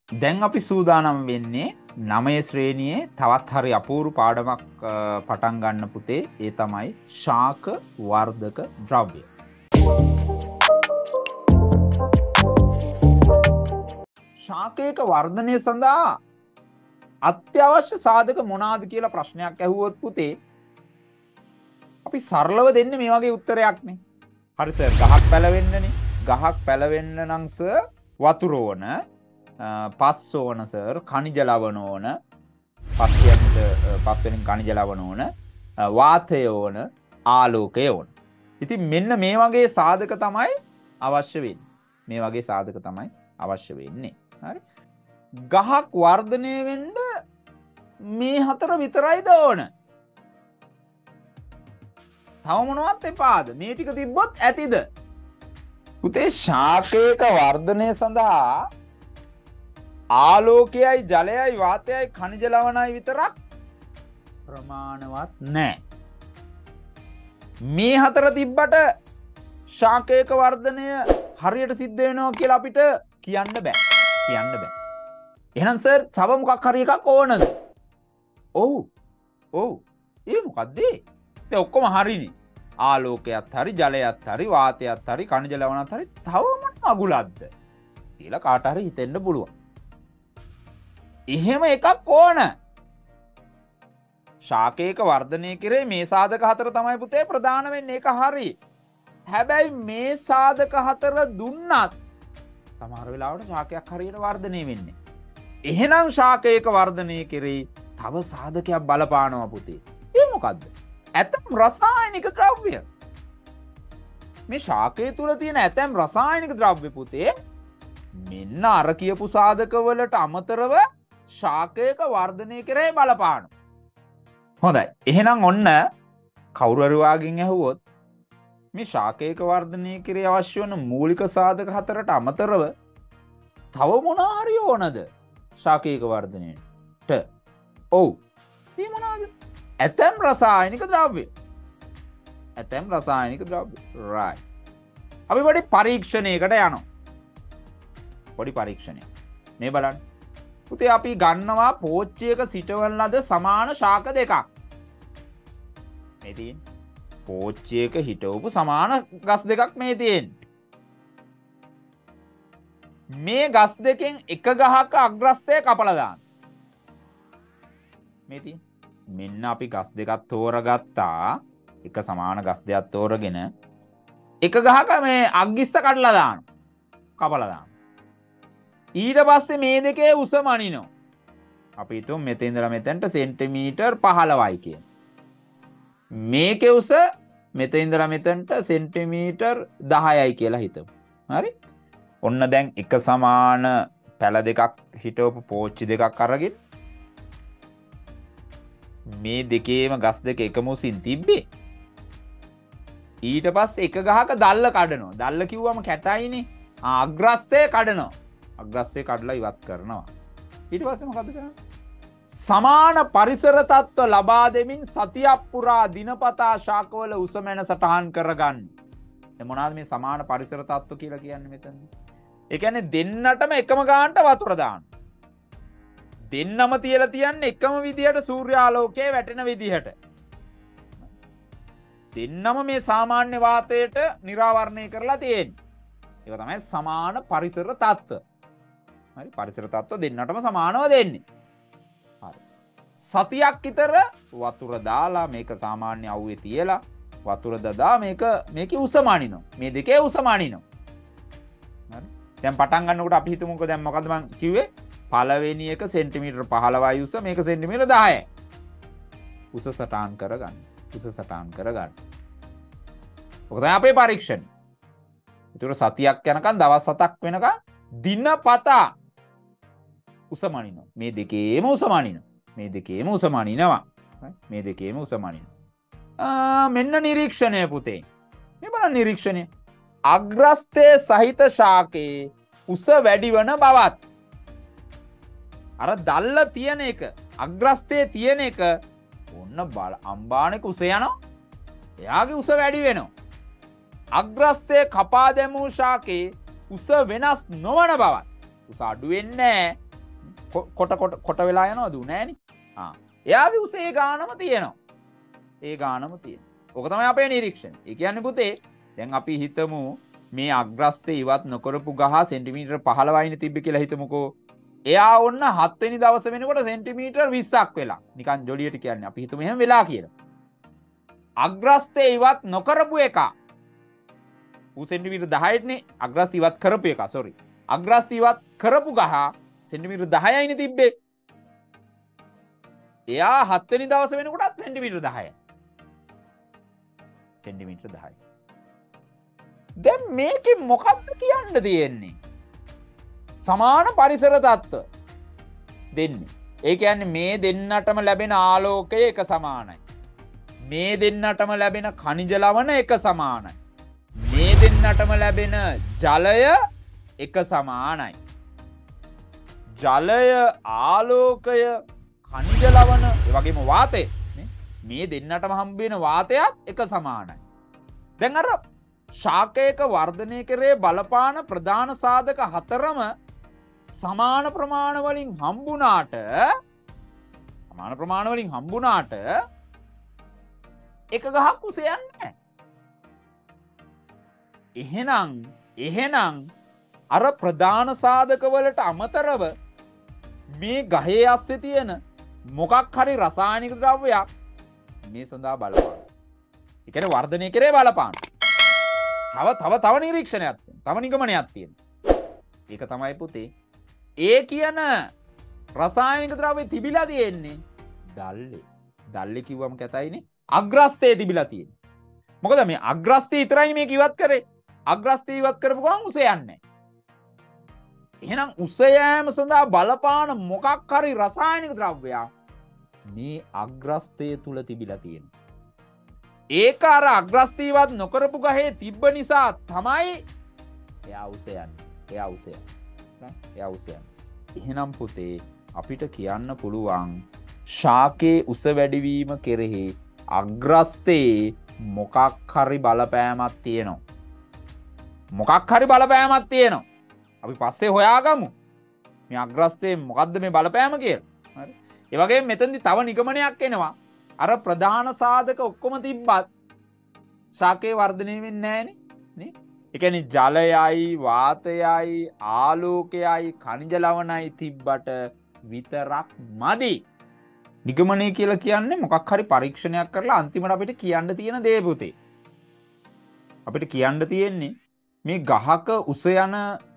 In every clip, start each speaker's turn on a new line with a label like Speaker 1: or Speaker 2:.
Speaker 1: දැන් අපි සූදානම් වෙන්නේ 9 ශ්‍රේණියේ තවත් හරි අපූර්ව පාඩමක් පටන් ගන්න පුතේ. ඒ තමයි ශාක වර්ධක ද්‍රව්‍ය. ශාකයක වර්ධනය සඳහා අත්‍යවශ්‍ය සාධක මොනවාද කියලා ප්‍රශ්නයක් ඇහුවොත් පුතේ අපි සරලව දෙන්නේ මේ වගේ උත්තරයක්නේ. හරි සර්, ගහක් පැලවෙන්නනේ. ගහක් පැලවෙන්න නම් සර් වතුර ඕන, පස් ඕන සර්, khනිජ ලවණ ඕන, පස් වෙනින් khනිජ ලවණ ඕන, වාතය ඕන, ආලෝකය ඕන. ඉතින් මෙන්න මේ වගේ සාධක තමයි අවශ්‍ය වෙන්නේ. මේ වගේ සාධක තමයි අවශ්‍ය වෙන්නේ. හරි. ගහක් වර්ධනය වෙන්න මේ හතර විතරයිද ඕන? තව මොනවත් එපාද? මේ ටික තිබ්බොත් ඇතිද? පුතේ ශාකයක වර්ධනය සඳහා ආලෝකයයි ජලයයි වාතයයි khනිජ ලවණයි විතරක් ප්‍රමාණවත් නැහැ. මේ හතර තිබ්බට ශාකයක වර්ධනය හරියට සිද්ධ වෙනවා කියලා අපිට කියන්න බෑ. කියන්න බෑ. එහෙනම් සර් තව මොකක් හරි එකක් ඕනද? ඔව්. ඔව්. ඒ මොකද්ද? ඒ ඔක්කොම හරිනේ. ආලෝකයත් හරි, ජලයත් හරි, වාතයත් හරි, khනිජ ලවණත් හරි. තව මොන අගුලක්ද කියලා කාට හරි හිතෙන්න පුළුවන්. එහෙම එකක් ඕන. ශාකයක වර්ධනය කරේ මේ සාධක හතර තමයි පුතේ ප්‍රධාන වෙන්නේ. ඒක හරි. හැබැයි මේ සාධක හතර දුන්නත් සමහර වෙලාවට ශාකයක් හරියට වර්ධනය වෙන්නේ. එහෙනම් ශාකයක වර්ධනය කරේ තව සාධකයක් බලපානවා පුතේ. ඒ මොකද්ද? ඇතම් රසායනික ද්‍රව්‍ය. මේ ශාකය තුල තියෙන ඇතම් රසායනික ද්‍රව්‍ය පුතේ මෙන්න අර කියපු සාධකවලට අමතරව ශාකයක වර්ධනය කරේ බලපානවා. හොඳයි. එහෙනම් ඔන්න කවුරු හරි වාගෙන් ඇහුවොත් මේ ශාකයක වර්ධනය කරේ අවශ්‍ය වන මූලික සාධක හතරට අමතරව තව මොනවා හරි ඕනද ශාකයක වර්ධනයට? ඔව්. මේ මොනවාද? ඇතම් රසායනික ද්‍රව්‍ය. ඇතම් රසායනික ද්‍රව්‍ය. right. අපි පොඩි පරීක්ෂණයකට යනවා. පොඩි පරීක්ෂණයක්. මේ බලන්න. පුතේ අපි ගන්නවා පෝච්චියක සිටවන ලද සමාන ශාක දෙකක්. මේ තියෙන්නේ. පෝච්චියක හිටවපු සමාන ගස් දෙකක් මේ තියෙන්නේ. මේ ගස් දෙකෙන් එක ගහක අග්‍රස්තය කපලා දාන්න. මේ තියෙන්නේ. මෙන්න අපි ගස් දෙකක් තෝරගත්තා. එක සමාන ගස් දෙකක් තෝරගෙන එක ගහක මේ අග්ගිස්ස කඩලා දානවා. කපලා දානවා. ඊට පස්සේ මේ දෙකේ උස මනිනවා. අපි හිතමු මෙතෙන් ඉඳලා මෙතෙන්ට සෙන්ටිමීටර් 15යි කියන. මේකේ උස මෙතෙන් ඉඳලා මෙතෙන්ට සෙන්ටිමීටර් 10යි කියලා හිතමු. හරි? ඔන්න දැන් එක සමාන පැල දෙකක් හිටවපු පෝච්චි දෙකක් අරගෙන මේ දෙකේම ගස් දෙක එකම උසින් තිබ්බේ. ඊට පස්සේ එක ගහක දැල්ල කඩනවා. දැල්ල කිව්වම කැටයිනේ. අග්‍රස්තය කඩනවා. අග්‍රස්තය කඩලා ඉවත් කරනවා. ඊට පස්සේ මොකද කරන්නේ? සමාන පරිසර තත්ත්ව ලබා දෙමින් සතියක් පුරා දිනපතා ශාකවල උස මැන සටහන් කරගන්න. දැන් මොනවාද මේ සමාන පරිසර තත්ත්ව කියලා කියන්නේ මෙතනදී? ඒ කියන්නේ දෙන්නටම එකම ගානට වතුර දාන්න. දෙන්නම තියලා තියන්නේ එකම විදිහට සූර්යාලෝකයේ වැටෙන විදිහට. දෙන්නම මේ සාමාන්‍ය වාතයට නිරාවරණය කරලා තියෙන්නේ. ඒක තමයි සමාන පරිසර තත්ත්ව. හරි, පරිසර තත්ත්ව දෙන්නටම සමානව දෙන්නේ. හරි. සතියක් විතර වතුර දාලා මේක සාමාන්‍ය අවුවේ තියලා වතුර දදා මේකේ උස මනිනවා. මේ දෙකේ උස මනිනවා. හරි. දැන් පටන් ගන්නකොට අපි හිතමුකෝ දැන් මොකද්ද මං කිව්වේ? පළවෙනි එක සෙන්ටිමීටර් 15යි උස, මේක සෙන්ටිමීටර් 10යි. උස සටහන් කරගන්න. උස සටහන් කරගන්න. ඔක තමයි අපේ පරීක්ෂණ. ඒතර සතියක් යනකම් දවස් 7ක් වෙනකම් දිනපතා උස මනිනවා. මේ දෙකේම උස මනිනවා. මේ දෙකේම උස මනිනවා. මේ දෙකේම උස මනිනවා. මෙන්න නිරීක්ෂණය පුතේ. මේ බලන්න නිරීක්ෂණය. අග්‍රස්තයේ සහිත ශාකයේ උස වැඩි වන බවත් අර දැල්ල තියෙන එක අග්‍රස්තයේ තියෙන එක ඔන්න බල අම්බානක උස යනවා. එයාගේ උස වැඩි වෙනවා. අග්‍රස්තයේ කපා දැමූ ශාකයේ උස වෙනස් නොවන බවත්. උස අඩු වෙන්නේ නැහැ. කොට වෙලා යනවද නෑනේ. එයාගේ උසේ ගානම තියෙනවා. ඒ ගානම තියෙනවා. ඕක තමයි අපේ නිරීක්ෂණය. ඒ කියන්නේ පුතේ දැන් අපි හිතමු මේ අග්‍රස්තේ ඉවත් නොකරපු ගහ සෙන්ටිමීටර් 15යිනේ තිබ්බේ කියලා හිතමුකෝ. එයා ඔන්න 7 වෙනි දවස වෙනකොට සෙන්ටිමීටර් 20ක් වෙලා. නිකන් ජොලියට කියන්නේ අපි හිතමු එහෙම වෙලා කියලා. අග්‍රස්තේ ඉවත් නොකරපු එක. ඌ සෙන්ටිමීටර් 10යිනේ අග්‍රස්තේ ඉවත් කරපු එක. සෝරි. අග්‍රස්තේ ඉවත් කරපු ගහ සෙන්ටිමීටර් 10යිනේ තිබ්බේ. එයා 7 වෙනි දවස වෙනකොටත් සෙන්ටිමීටර් 10යි. සෙන්ටිමීටර් 10යි. දැන් මේකේ මොකක්ද කියන්න තියෙන්නේ? සමාන පරිසර තත්ත්ව දෙන්නේ. ඒ කියන්නේ මේ දෙන්නටම ලැබෙන ආලෝකය එක සමානයි. මේ දෙන්නටම ලැබෙන khනිජ ලවණ එක සමානයි. මේ දෙන්නටම ලැබෙන ජලය එක සමානයි. ජලය, ආලෝකය, khනිජ ලවණ, ඒ වගේම වාතය මේ දෙන්නටම හම්බ වෙන වාතයත් එක සමානයි. දැන් අර ශාකයක වර්ධනය කරේ බලපාන ප්‍රධාන සාධක හතරම සමාන ප්‍රමාණ වලින් හම්බුණාට එක ගහක් උසේ යන්නේ නැහැ. එහෙනම් අර ප්‍රධාන සාධක වලට අමතරව මේ ගහේ ඇස්සේ තියෙන මොකක් හරි රසායනික ද්‍රව්‍යයක් මේ සඳහා බලපාන. ඒ කියන්නේ වර්ධනය කරේ බලපාන. තව නිරීක්ෂණයක් තියෙනවා. තව නිගමනයක් තියෙනවා. ඒක තමයි පුතේ. ඒ කියන රසායනික ද්‍රව්‍ය තිබිලා තියෙන්නේ දැල්ලේ. දැල්ලේ කිව්වම කැතයිනේ. අග්‍රස්තේ තිබිලා තියෙන්නේ. මොකද මේ අග්‍රස්තේ විතරයි මේක ඉවත් කරේ. අග්‍රස්තේ ඉවත් කරපු ගමන් උස යන්නේ නැහැ. එහෙනම් උස යෑම සඳහා බලපාන මොකක් හරි රසායනික ද්‍රව්‍යයක් මේ අග්‍රස්තය තුල තිබිලා තියෙනවා. ඒක අර අග්‍රස්තීවත් නොකරපු ගහේ තිබ්බ නිසා තමයි එයා උස යන්නේ. එහෙනම් පුතේ අපිට කියන්න පුළුවන් ශාකයේ උස වැඩිවීම කෙරෙහි අග්‍රස්තේ මොකක් හරි බලපෑමක් තියෙනවා. අපි පස්සේ හොයාගමු මේ අග්‍රස්තේ මොකද්ද මේ බලපෑම කියලා. හරි. ඒ වගේම මෙතනදී තව නිගමනයක් එනවා. අර ප්‍රධාන සාධක ඔක්කොම තිබ්බත් ශාකේ වර්ධනය වෙන්නේ නැහනේ නේ. ඒ කියන්නේ ජලයයි, වාතයයි, ආලෝකයයි, khනිජ ලවණයි තිබ්බට විතරක් මදි. නිගමනය කියලා කියන්නේ මොකක් හරි පරීක්ෂණයක් කරලා අන්තිමට අපිට කියන්න තියෙන දේ පුතේ. අපිට කියන්න තියෙන්නේ මේ ගහක උස යන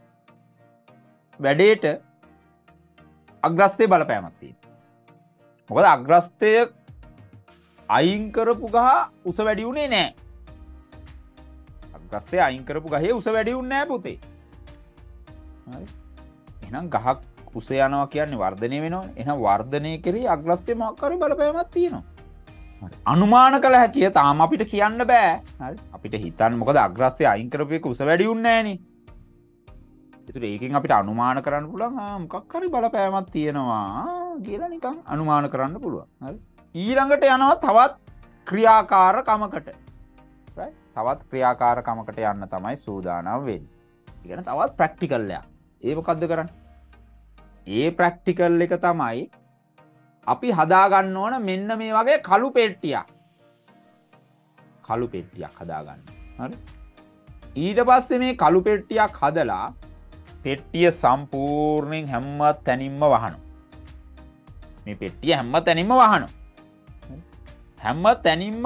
Speaker 1: වැඩේට අග්‍රස්තේ බලපෑමක් තියෙනවා. මොකද අග්‍රස්තය අයින් කරපු ගහ උස වැඩි උනේ නැහැ. අග්‍රස්තය අයින් කරපු ගහේ උස වැඩි උන්නේ නැහැ පුතේ. හරි. එහෙනම් ගහක් උස යනවා කියන්නේ වර්ධනය වෙනවනේ. එහෙනම් වර්ධනය කරේ අග්‍රස්තේ මොකක් හරි බලපෑමක් තියෙනවා. හරි. අනුමාන කළ හැකිය තාම අපිට කියන්න බෑ. හරි. අපිට හිතන්න මොකද අග්‍රස්තය අයින් කරපු එක උස වැඩි උන්නේ නැහනේ. ඒතර ඒකෙන් අපිට අනුමාන කරන්න පුළුවන් මොකක් හරි බලපෑමක් තියෙනවා කියලා නිකන් අනුමාන කරන්න පුළුවන්. හරි. ඊළඟට යනවා තවත් ක්‍රියාකාරකමකට. right? තවත් ක්‍රියාකාරකමකට යන්න තමයි සූදානම් වෙන්නේ. ඒ කියන්නේ තවත් ප්‍රැක්ටිකල් එකක්. ඒ මොකද්ද කරන්නේ? ඒ ප්‍රැක්ටිකල් එක තමයි අපි හදා ගන්න ඕන මෙන්න මේ වගේ කළු පෙට්ටියක්. කළු පෙට්ටියක් හදා ගන්න. හරි? ඊට පස්සේ මේ කළු පෙට්ටියක් හදලා පෙට්ටිය සම්පූර්ණයෙන් හැම තැනින්ම වහනවා. මේ පෙට්ටිය හැම තැනින්ම වහනවා. හැම තැනින්ම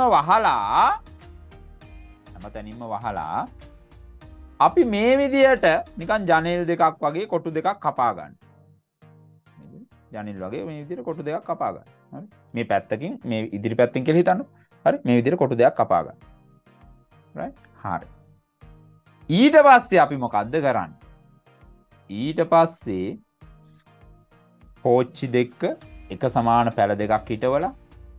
Speaker 1: වහලා අපි මේ විදියට නිකන් ජනෙල් දෙකක් වගේ කොටු දෙකක් කපා ගන්න. ජනෙල් වගේ මේ විදියට කොටු දෙකක් කපා ගන්න. හරි? මේ පැත්තකින් මේ ඉදිරි පැත්තෙන් කියලා හිතන්න. හරි? මේ විදියට කොටු දෙකක් කපා ගන්න. right? හරි. ඊට පස්සේ අපි මොකද්ද කරන්නේ? ඊට පස්සේ පෝච්චි දෙක එක සමාන පැල දෙකක් හිටවලා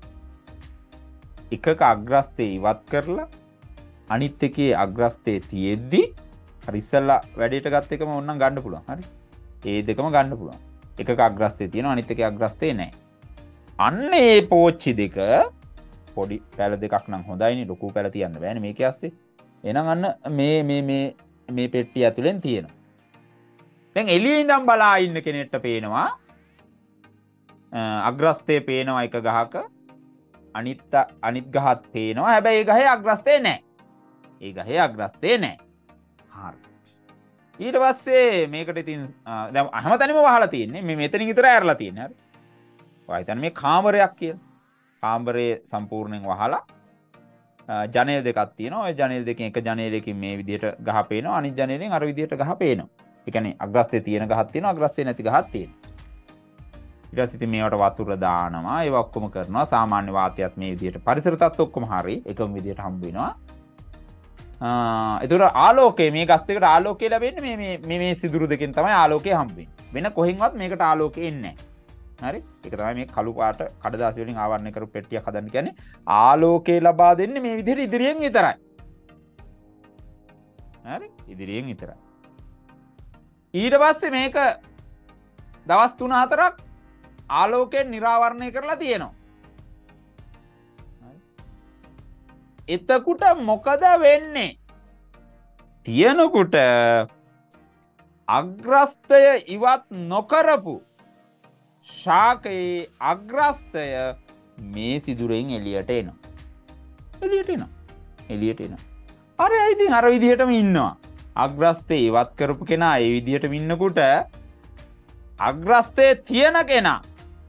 Speaker 1: එකක අග්‍රස්තේ ඉවත් කරලා අනිත් එකේ අග්‍රස්තේ තියෙද්දි හරි ඉස්සල්ලා වැඩේට ගත්ත එකම ඕනනම් ගන්න පුළුවන්. හරි. ඒ දෙකම ගන්න පුළුවන්. එකක අග්‍රස්තේ තියෙනවා අනිත් එකේ අග්‍රස්තේ නැහැ. අන්න ඒ පෝච්චි දෙක පොඩි පැල දෙකක් නම් හොඳයිනේ ලොකු පැල තියන්න බෑනේ මේකේ ඇස්සේ. එහෙනම් අන්න මේ පෙට්ටිය ඇතුලෙන් තියෙනවා. දැන් එළියේ ඉඳන් බලා ඉන්න කෙනෙක්ට පේනවා අග්‍රස්තේ පේනවා එක ගහක අනිත් ගහත් පේනවා හැබැයි ඒ ගහේ අග්‍රස්තේ නැහැ. ඒ ගහේ අග්‍රස්තේ නැහැ. හරි. ඊට පස්සේ මේකට ඉතින් දැන් හැමතැනම වහලා තියෙන්නේ. මේ මෙතනින් විතර ඇරලා තියෙන්නේ. හරි. ඔය හිතන්න මේ කාමරයක් කියලා. කාමරේ සම්පූර්ණයෙන් වහලා ජනේල් දෙකක් තියෙනවා. ඔය ජනේල් දෙකෙන් එක ජනේලයකින් මේ විදිහට ගහ පේනවා. අනිත් ජනේලෙන් අර විදිහට ගහ පේනවා. ඒ කියන්නේ අග්‍රස්තේ තියෙන ගහක් තියෙනවා, අග්‍රස්තේ නැති ගහක් තියෙනවා. ඊට පස්සේ ඉතින් මේවට වතුර දානවා. ඒව ඔක්කොම කරනවා. සාමාන්‍ය වාතයත් මේ විදිහට පරිසර තත්ත්ව ඔක්කොම හරි එකම විදිහට හම්බ වෙනවා. එතකොට ආලෝකය මේ ගස් දෙකට ආලෝකය ලැබෙන්නේ මේ සිදුරු දෙකෙන් තමයි ආලෝකය හම්බ වෙන්නේ. වෙන කොහෙන්වත් මේකට ආලෝකය එන්නේ නැහැ. හරි? ඒක තමයි මේ කළු පාට කඩදාසි වලින් ආවරණය කරපු පෙට්ටියක් හදන්න කියන්නේ. ආලෝකය ලබා දෙන්නේ මේ විදිහට ඉදිරියෙන් විතරයි. හරි? ඉදිරියෙන් විතරයි. ඊට පස්සේ මේක දවස් 3-4ක් ආලෝකයෙන් නිරාවරණය කරලා තියෙනවා. එතකොට මොකද වෙන්නේ? තියෙනකොට අග්‍රස්තය ඉවත් නොකරපු ශාකයේ අග්‍රස්තය මේ සිදුරෙන් එළියට එනවා. එළියට එනවා. අර ඉතින් අර විදිහටම ඉන්නවා. අග්‍රස්තය ඉවත් කරපු කෙනා ඒ විදිහටම ඉන්නකොට අග්‍රස්තයේ තියෙන කෙනා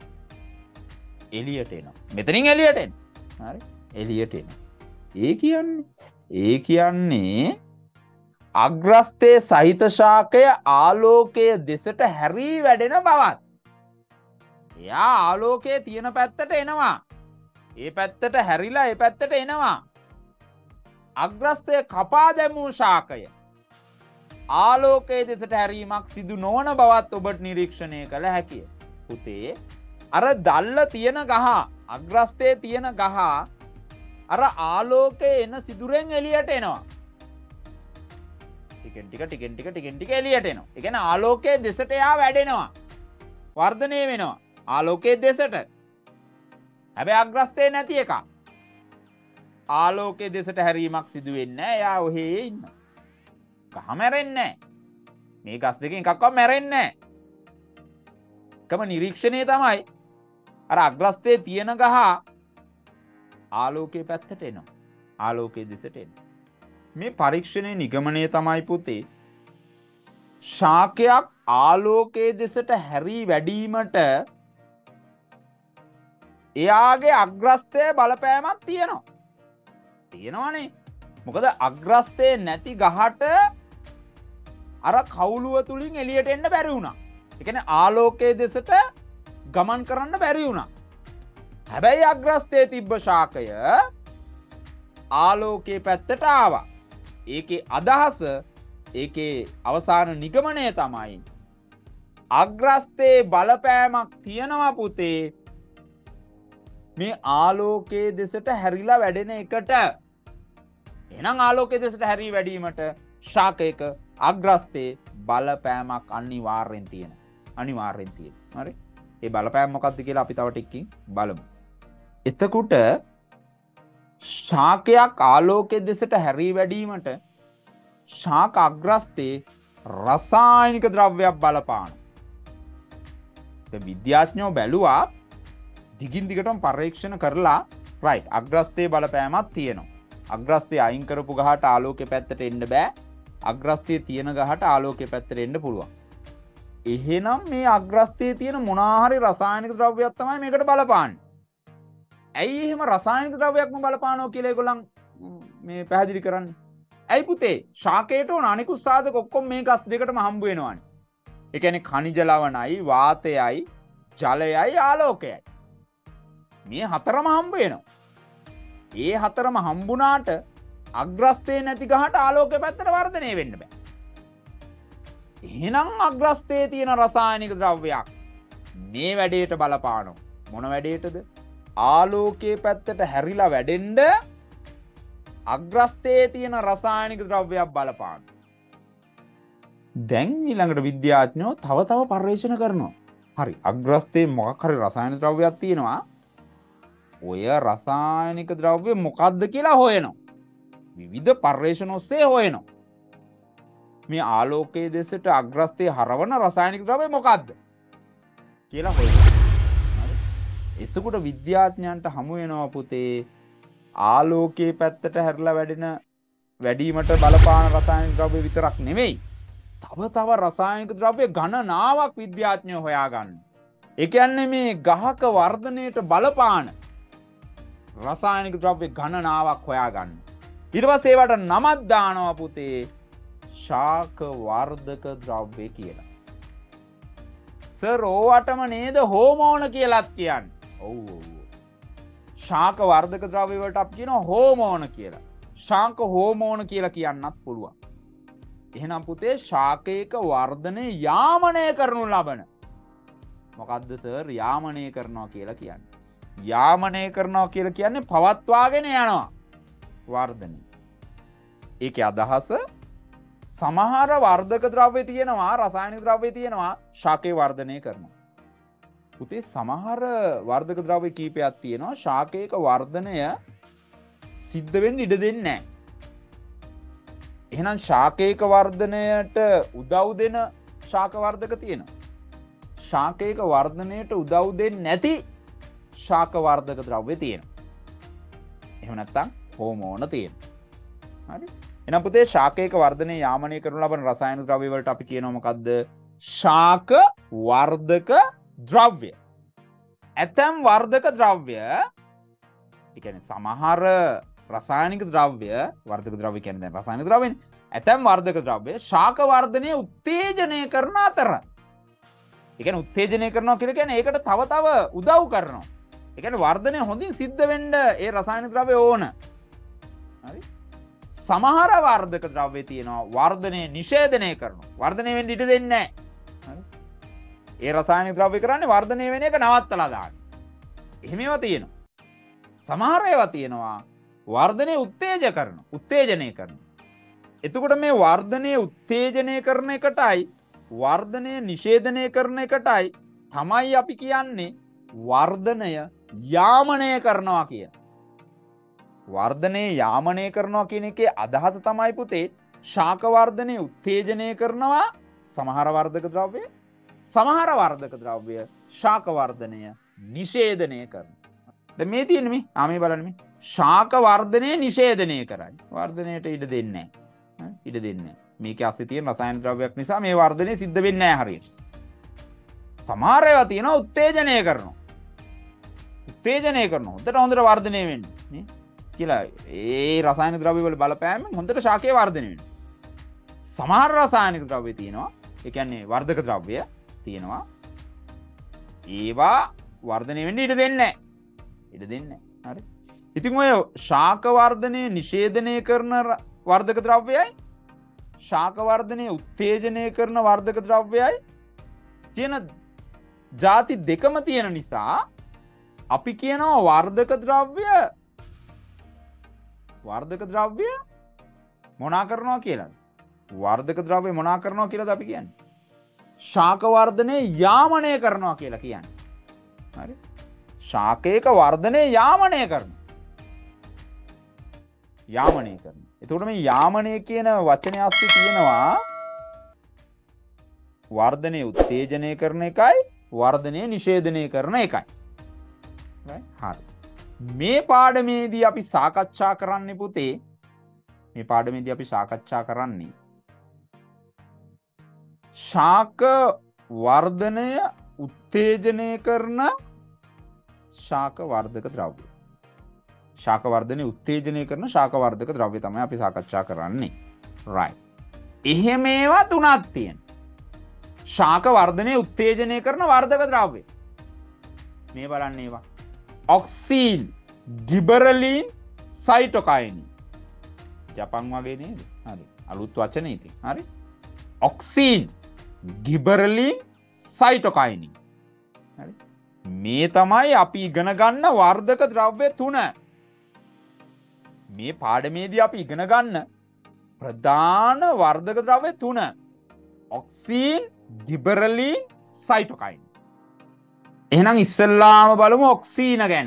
Speaker 1: එළියට එනවා. මෙතනින් එළියට එනවා. හරි? එළියට එනවා. ඒ කියන්නේ අග්‍රස්තයේ සහිත ශාකය ආලෝකයේ දෙසට හැරී වැඩෙන බවත්. එයා ආලෝකයේ තියෙන පැත්තට එනවා. ඒ පැත්තට හැරිලා ඒ පැත්තට එනවා. අග්‍රස්තය කපා දැමූ ශාකය ආලෝකයේ දෙසට හැරීමක් සිදු නොවන බවත් ඔබට නිරීක්ෂණය කළ හැකිය. පුතේ අර දැල්ල තියෙන ගහ අග්‍රස්තයේ තියෙන ගහ අර ආලෝකයේ එන සිදුරෙන් එළියට එනවා. ටිකෙන් ටික එළියට එනවා. ඒ කියන්නේ ආලෝකයේ දෙසට යා වැඩෙනවා. වර්ධනය වෙනවා. ආලෝකයේ දෙසට. හැබැයි අග්‍රස්තේ නැති එක. ආලෝකයේ දෙසට හැරීමක් සිදු වෙන්නේ නැහැ. එයා ඔහේ ඉන්නවා. ගහ මැරෙන්නේ නැහැ. මේ ගස් දෙකෙන් එකක්වත් මැරෙන්නේ නැහැ. එකම නිරීක්ෂණය තමයි අර අග්‍රස්තේ තියෙන ගහ ආලෝකයේ පැත්තට එනවා. ආලෝකයේ දෙසට එනවා. මේ පරීක්ෂණයේ නිගමනය තමයි පුතේ ශාකයක් ආලෝකයේ දෙසට හැරී වැඩීමට එයාගේ අග්‍රස්තය බලපෑමක් තියෙනවා. තියෙනවනේ. මොකද අග්‍රස්තේ නැති ගහට අර කවුළුව තුලින් එළියට එන්න බැරි වුණා. ඒ කියන්නේ ආලෝකයේ දෙසට ගමන් කරන්න බැරි වුණා. හැබැයි අග්‍රස්තයේ තිබ්බ ශාකය ආලෝකයේ පැත්තට ආවා. ඒකේ අදහස ඒකේ අවසාන නිගමනය තමයි අග්‍රස්තයේ බලපෑමක් තියෙනවා පුතේ මේ ආලෝකයේ දෙසට හැරිලා වැඩෙන එකට. එහෙනම් ආලෝකයේ දෙසට හැරී වැඩීමට ශාකයක අග්‍රස්තයේ බලපෑමක් අනිවාර්යෙන් තියෙනවා. අනිවාර්යෙන් තියෙනවා. හරි? ඒ බලපෑම මොකක්ද කියලා අපි තව ටිකකින් බලමු. එතකොට ශාකයක් ආලෝකයේ දෙසට හැරී වැඩීමට ශාක අග්‍රස්තයේ රසායනික ද්‍රව්‍යයක් බලපාන. දැන් විද්‍යාඥයෝ බැලුවා දිගින් දිගටම පරීක්ෂණ කරලා රයිට් අග්‍රස්තයේ බලපෑමක් තියෙනවා. අග්‍රස්තය අයින් කරපු ගහට ආලෝකයේ පැත්තට එන්න බෑ. අග්‍රස්තයේ තියෙන ගහට ආලෝකයේ පැත්තට එන්න පුළුවන්. එහෙනම් මේ අග්‍රස්තයේ තියෙන මොනවා හරි රසායනික ද්‍රව්‍යයක් තමයි මේකට බලපාන්නේ. ඇයි එහෙම රසායනික ද්‍රව්‍යයක්ම බලපානවා කියලා ඒගොල්ලන් මේ පැහැදිලි කරන්නේ? ඇයි පුතේ? ශාකයට ඕන අනිකුත් සාධක ඔක්කොම මේ ගස් දෙකටම හම්බ වෙනවානේ. ඒ කියන්නේ khනිජ ලවණයි, වාතයයි, ජලයයි, ආලෝකයයි. මේ හතරම හම්බ වෙනවා. ඒ හතරම හම්බුණාට අග්‍රස්තේ නැති ගහට ආලෝකයේ පැත්තට වර්ධනය වෙන්න බෑ. එහෙනම් අග්‍රස්තේ තියෙන රසායනික ද්‍රව්‍යයක් මේ වැඩේට බලපානවා. මොන වැඩේටද? ආලෝකයේ පැත්තට හැරිලා වැඩෙන්න අග්‍රස්තේ තියෙන රසායනික ද්‍රව්‍යයක් බලපානවා. දැන් ඊළඟට විද්‍යාඥයෝ තව පරීක්ෂණ කරනවා. හරි අග්‍රස්තේ මොකක් හරි රසායනික ද්‍රව්‍යයක් තියෙනවා. ඔය රසායනික ද්‍රව්‍ය මොකක්ද කියලා හොයනවා. විවිධ පරීක්ෂණ ඔස්සේ හොයනවා. මේ ආලෝකයේ දෙසට අග්‍රස්තේ හරවන රසායනික ද්‍රව්‍ය මොකක්ද කියලා හොයනවා. හරි. එතකොට විද්‍යාඥයන්ට හමු වෙනවා පුතේ ආලෝකයේ පැත්තට හැරිලා වැඩිවීමට බලපාන රසායනික ද්‍රව්‍ය විතරක් නෙමෙයි. තව රසායනික ද්‍රව්‍ය ගණනාවක් විද්‍යාඥයෝ හොයාගන්න. ඒ කියන්නේ මේ ගහක වර්ධනයට බලපාන රසායනික ද්‍රව්‍ය ගණනාවක් හොයාගන්න. ඊට පස්සේ ඒවට නමක් දානවා පුතේ ශාක වර්ධක ද්‍රව්‍ය කියලා. සර් ඕවටම නේද හෝමෝන කියලාත් කියන්නේ. ඔව්. ශාක වර්ධක ද්‍රව්‍ය වලට අපි කියනවා හෝමෝන කියලා. ශාක හෝමෝන කියලා කියන්නත් පුළුවන්. එහෙනම් පුතේ ශාකයක වර්ධනය යාමනය කරනු ලබන මොකද්ද සර් යාමනය කරනවා කියලා කියන්නේ? යාමනය කරනවා කියලා කියන්නේ පවත්වාගෙන යනවා වර්ධනය. ඒකේ අදහස සමහර වර්ධක ද්‍රව්‍ය තියෙනවා රසායනික ද්‍රව්‍ය තියෙනවා ශාකේ වර්ධනය කරනවා. පුතේ සමහර වර්ධක ද්‍රව්‍ය කීපයක් තියෙනවා ශාකයක වර්ධනය සිද්ධ වෙන්න ඉඩ දෙන්නේ නැහැ. එහෙනම් ශාකයක වර්ධනයට උදව් දෙන ශාක වර්ධක තියෙනවා. ශාකයක වර්ධනයට උදව් දෙන්නේ නැති ශාක වර්ධක ද්‍රව්‍ය තියෙනවා. එහෙම නැත්නම් හෝමෝන තියෙනවා. හරි? එහෙනම් පුතේ ශාකයක වර්ධනය යාමනය කරනු ලබන රසායනික ද්‍රව්‍ය වලට අපි කියනවා මොකද්ද? ශාක වර්ධක ද්‍රව්‍ය. ඇතම් වර්ධක ද්‍රව්‍ය ඒ කියන්නේ සමහර රසායනික ද්‍රව්‍ය වර්ධක ද්‍රව්‍ය කියන්නේ දැන් රසායනික ද්‍රව්‍යනේ. ඇතම් වර්ධක ද්‍රව්‍ය ශාක වර්ධනය උත්තේජනය කරන අතර. ඒ කියන්නේ උත්තේජනය කරනවා කියලා කියන්නේ ඒකට තව උදව් කරනවා. ඒ කියන්නේ වර්ධනය හොඳින් සිද්ධ වෙන්න ඒ රසායනික ද්‍රව්‍ය ඕන. හරි? සමහර වර්ධක ද්‍රව්‍ය තියෙනවා වර්ධනය නිෂේධනය කරනවා. වර්ධනය වෙන්න ඉඩ දෙන්නේ නැහැ. ඒ රසායනික ද්‍රව්‍ය කරන්නේ වර්ධනය වෙන එක නවත්තලා දාන්න. එහෙම ඒවා තියෙනවා. සමහර ඒවා තියෙනවා වර්ධනය උත්තේජනය කරනවා. එතකොට මේ වර්ධනය උත්තේජනය කරන එකටයි වර්ධනය නිෂේධනය කරන එකටයි තමයි අපි කියන්නේ වර්ධනය යාමනය කරනවා කියන. වර්ධනය යාමනය කරනවා කියන එකේ අදහස තමයි පුතේ ශාක වර්ධනය උත්තේජනය කරනවා සමහර වර්ධක ද්‍රව්‍ය සමහර වර්ධක ද්‍රව්‍ය ශාක වර්ධනය නිෂේධනය කරනවා. දැන් මේ තියෙන්නේ මේ ආ මේ බලන්න මේ ශාක වර්ධනය නිෂේධනය කරයි. වර්ධනයට ඉඩ දෙන්නේ නැහැ. ඉඩ දෙන්නේ නැහැ. මේකේ ASCII තියෙන රසායනික ද්‍රව්‍යයක් නිසා මේ වර්ධනය සිද්ධ වෙන්නේ නැහැ හරියට. සමහර ඒවා තියෙනවා උත්තේජනය කරනවා. උත්තේජනය කරනවා. හොඳට වර්ධනය වෙන්නේ නේ කියලා ඒ රසායනික ද්‍රව්‍ය වල බලපෑමෙන් හොඳට ශාකයේ වර්ධනය වෙනවා. සමහර රසායනික ද්‍රව්‍ය තියෙනවා. ඒ කියන්නේ වර්ධක ද්‍රව්‍ය තියෙනවා. ඒවා වර්ධනය වෙන්න ඉඩ දෙන්නේ නැහැ. ඉඩ දෙන්නේ නැහැ. හරි. ඉතින් ඔය ශාක වර්ධනය නිෂේධනය කරන වර්ධක ද්‍රව්‍යයයි ශාක වර්ධනය උත්තේජනය කරන වර්ධක ද්‍රව්‍යයයි තියෙන ಜಾති දෙකම තියෙන නිසා අපි කියනවා වර්ධක ද්‍රව්‍ය මොනා කරනවා කියලාද? වර්ධක ද්‍රව්‍ය මොනා කරනවා කියලාද අපි කියන්නේ? ශාක වර්ධනය යාමනය කරනවා කියලා කියන්නේ. හරි? ශාකයක වර්ධනය යාමනය කරනවා. යාමනය කරනවා. එතකොට මේ යාමනය කියන වචනේ ASCII තියෙනවා වර්ධනය උත්තේජනය කරන එකයි වර්ධනය නිෂේධනය කරන එකයි. හරි. මේ පාඩමේදී අපි සාකච්ඡා කරන්නේ පුතේ මේ පාඩමේදී අපි සාකච්ඡා කරන්නේ ශාක වර්ධනය උත්තේජනය කරන ශාක වර්ධක ද්‍රව්‍ය. ශාක වර්ධනය උත්තේජනය කරන ශාක වර්ධක ද්‍රව්‍ය තමයි අපි සාකච්ඡා කරන්නේ. right. එහෙම ඒවා තුනක් තියෙනවා. ශාක වර්ධනය උත්තේජනය කරන වර්ධක ද්‍රව්‍ය. මේ බලන්න ඒවා. ඔක්සින්, ගිබරලින්, සයිටොකයින්. ජපන් වගේ නේද? හරි. අලුත් වචනේ ඉතින්. හරි. ඔක්සින්, ගිබරලින්, සයිටොකයින්. හරි. මේ තමයි අපි ඉගෙන ගන්න වර්ධක ද්‍රව්‍ය තුන. මේ පාඩමේදී අපි ඉගෙන ගන්න ප්‍රධාන වර්ධක ද්‍රව්‍ය තුන. ඔක්සින්, ගිබරලින්, සයිටොකයින්. එහෙනම් ඉස්සෙල්ලාම බලමු ඔක්සීන ගැන.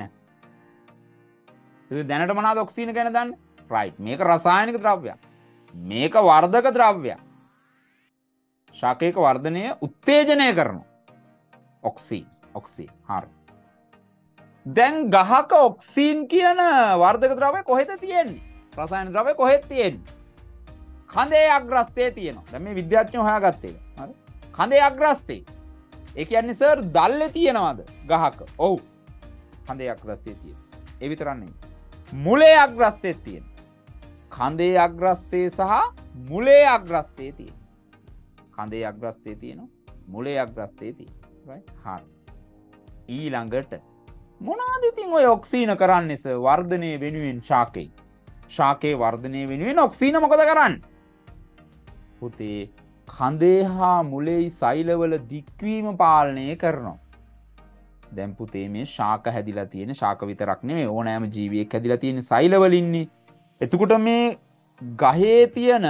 Speaker 1: දැනට මොනවද ඔක්සීන ගැන දන්නේ? right. මේක රසායනික ද්‍රව්‍යයක්. මේක වර්ධක ද්‍රව්‍යයක්. ශාකයක වර්ධනය උත්තේජනය කරනවා. ඔක්සීන්. හරි. දැන් ගහක ඔක්සීන් කියන වර්ධක ද්‍රව්‍ය කොහෙද තියෙන්නේ? රසායන ද්‍රව්‍ය කොහෙද තියෙන්නේ? කඳේ අග්‍රස්තයේ තියෙනවා. දැන් මේ විද්‍යාඥයෝ හොයාගත්තේ. හරි. කඳේ අග්‍රස්තයේ. ඒ කියන්නේ සර් දැල්ලේ තියෙනවද ගහක? ඔව්. කඳේ අග්‍රස්තයේ තියෙනවා. ඒ විතරක් නෙමෙයි. මුලේ අග්‍රස්තයේ තියෙනවා. කඳේ අග්‍රස්තයේ සහ මුලේ අග්‍රස්තයේ තියෙනවා. කඳේ අග්‍රස්තයේ තියෙනවා. මුලේ අග්‍රස්තයේ තියෙනවා. right? හරි. ඊළඟට මොනවද ඉතින් ඔය ඔක්සීන කරන්නේ සර් වර්ධනය වෙනුවෙන් ශාකේ? ශාකේ වර්ධනය වෙනුවෙන් ඔක්සීන මොකද කරන්නේ? පුතේ කඳේ හා මුලේ සෛලවල දික්වීම පාලනය කරනවා. දැන් පුතේ මේ ශාක හැදිලා තියෙන ශාක විතරක් නෙමෙයි ඕනෑම ජීවියෙක් හැදිලා තියෙන සෛලවල ඉන්නේ. එතකොට මේ ගහේ තියෙන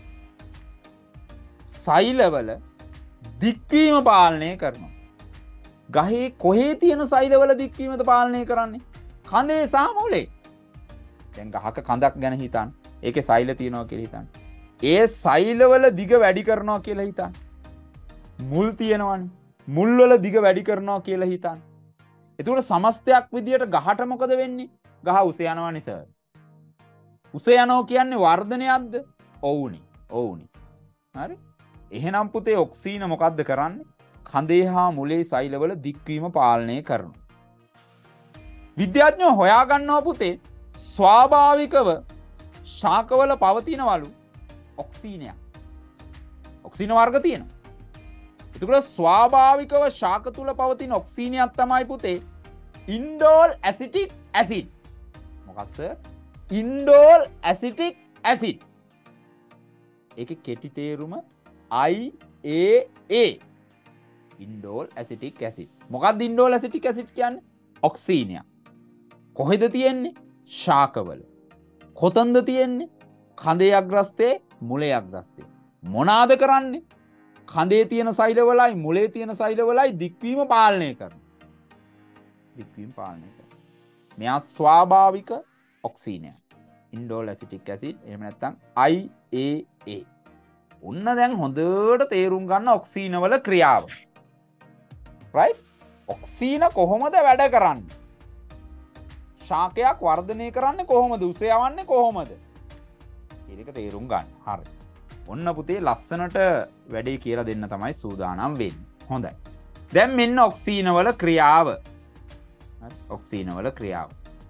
Speaker 1: සෛලවල දික්වීම පාලනය කරනවා. ගහේ කොහේ තියෙන සෛලවල දික්වීමද පාලනය කරන්නේ? කඳේ සහ මුලේ. දැන් ගහක කඳක් ගැන හිතන්න. ඒකේ සෛල තියෙනවා කියලා හිතන්න. ඒ සෛලවල දිග වැඩි කරනවා කියලා හිතන්න. මුල් තියෙනවනේ. මුල් වල දිග වැඩි කරනවා කියලා හිතන්න. එතකොට සමස්තයක් විදියට ගහට මොකද වෙන්නේ? ගහ උස යනවනේ සර්. උස යනවා කියන්නේ වර්ධනයක්ද? ඔව්නේ. ඔව්නේ. හරි. එහෙනම් පුතේ ඔක්සීන මොකද්ද කරන්නේ? කඳේ හා මුලේ සෛලවල දික්වීම පාලනය කරනවා. විද්‍යාඥයෝ හොයාගන්නවා පුතේ ස්වාභාවිකව ශාකවල පවතිනවලු ඔක්සීනයක්. ඔක්සීන වර්ග තියෙනවා. එතකොට ස්වාභාවිකව ශාක තුල පවතින ඔක්සීනයක් තමයි පුතේ ඉන්ඩෝල් ඇසිටික් ඇසිඩ්. මොකක්ද සර්? Indole acetic acid. ඒකේ කෙටි තේරුම IAA. ඉන්ඩෝල් acetic acid. මොකක්ද ඉන්ඩෝල් ඇසිටික් ඇසිඩ් කියන්නේ? ඔක්සීනයක්. කොහෙද තියෙන්නේ? ශාකවල. කොතනද තියෙන්නේ? කඳේ අග්‍රස්තයේ මුලේ අග්‍රස්තයේ. මොනවාද කරන්නේ? කඳේ තියෙන සෛලවලයි මුලේ තියෙන සෛලවලයි දික්වීම පාලනය කරනවා. දික්වීම පාලනය කරනවා. මෙයා ස්වාභාවික ඔක්සීනයක්. ඉන්ඩෝල් ඇසිටික් ඇසිඩ් එහෙම නැත්නම් IAA. ඔන්න දැන් හොඳට තේරුම් ගන්න ඔක්සීන වල ක්‍රියාව. right? ඔක්සීන කොහොමද වැඩ කරන්නේ? ශාකයක් වර්ධනය කරන්නේ කොහොමද? උස යවන්නේ කොහොමද? ඒක තේරුම් ගන්න. හරි. ඔන්න පුතේ ලස්සනට වැඩේ කියලා දෙන්න තමයි සූදානම් වෙන්නේ. හොඳයි. දැන් මෙන්න ඔක්සීන වල ක්‍රියාව. හරි. ඔක්සීන වල ක්‍රියාව.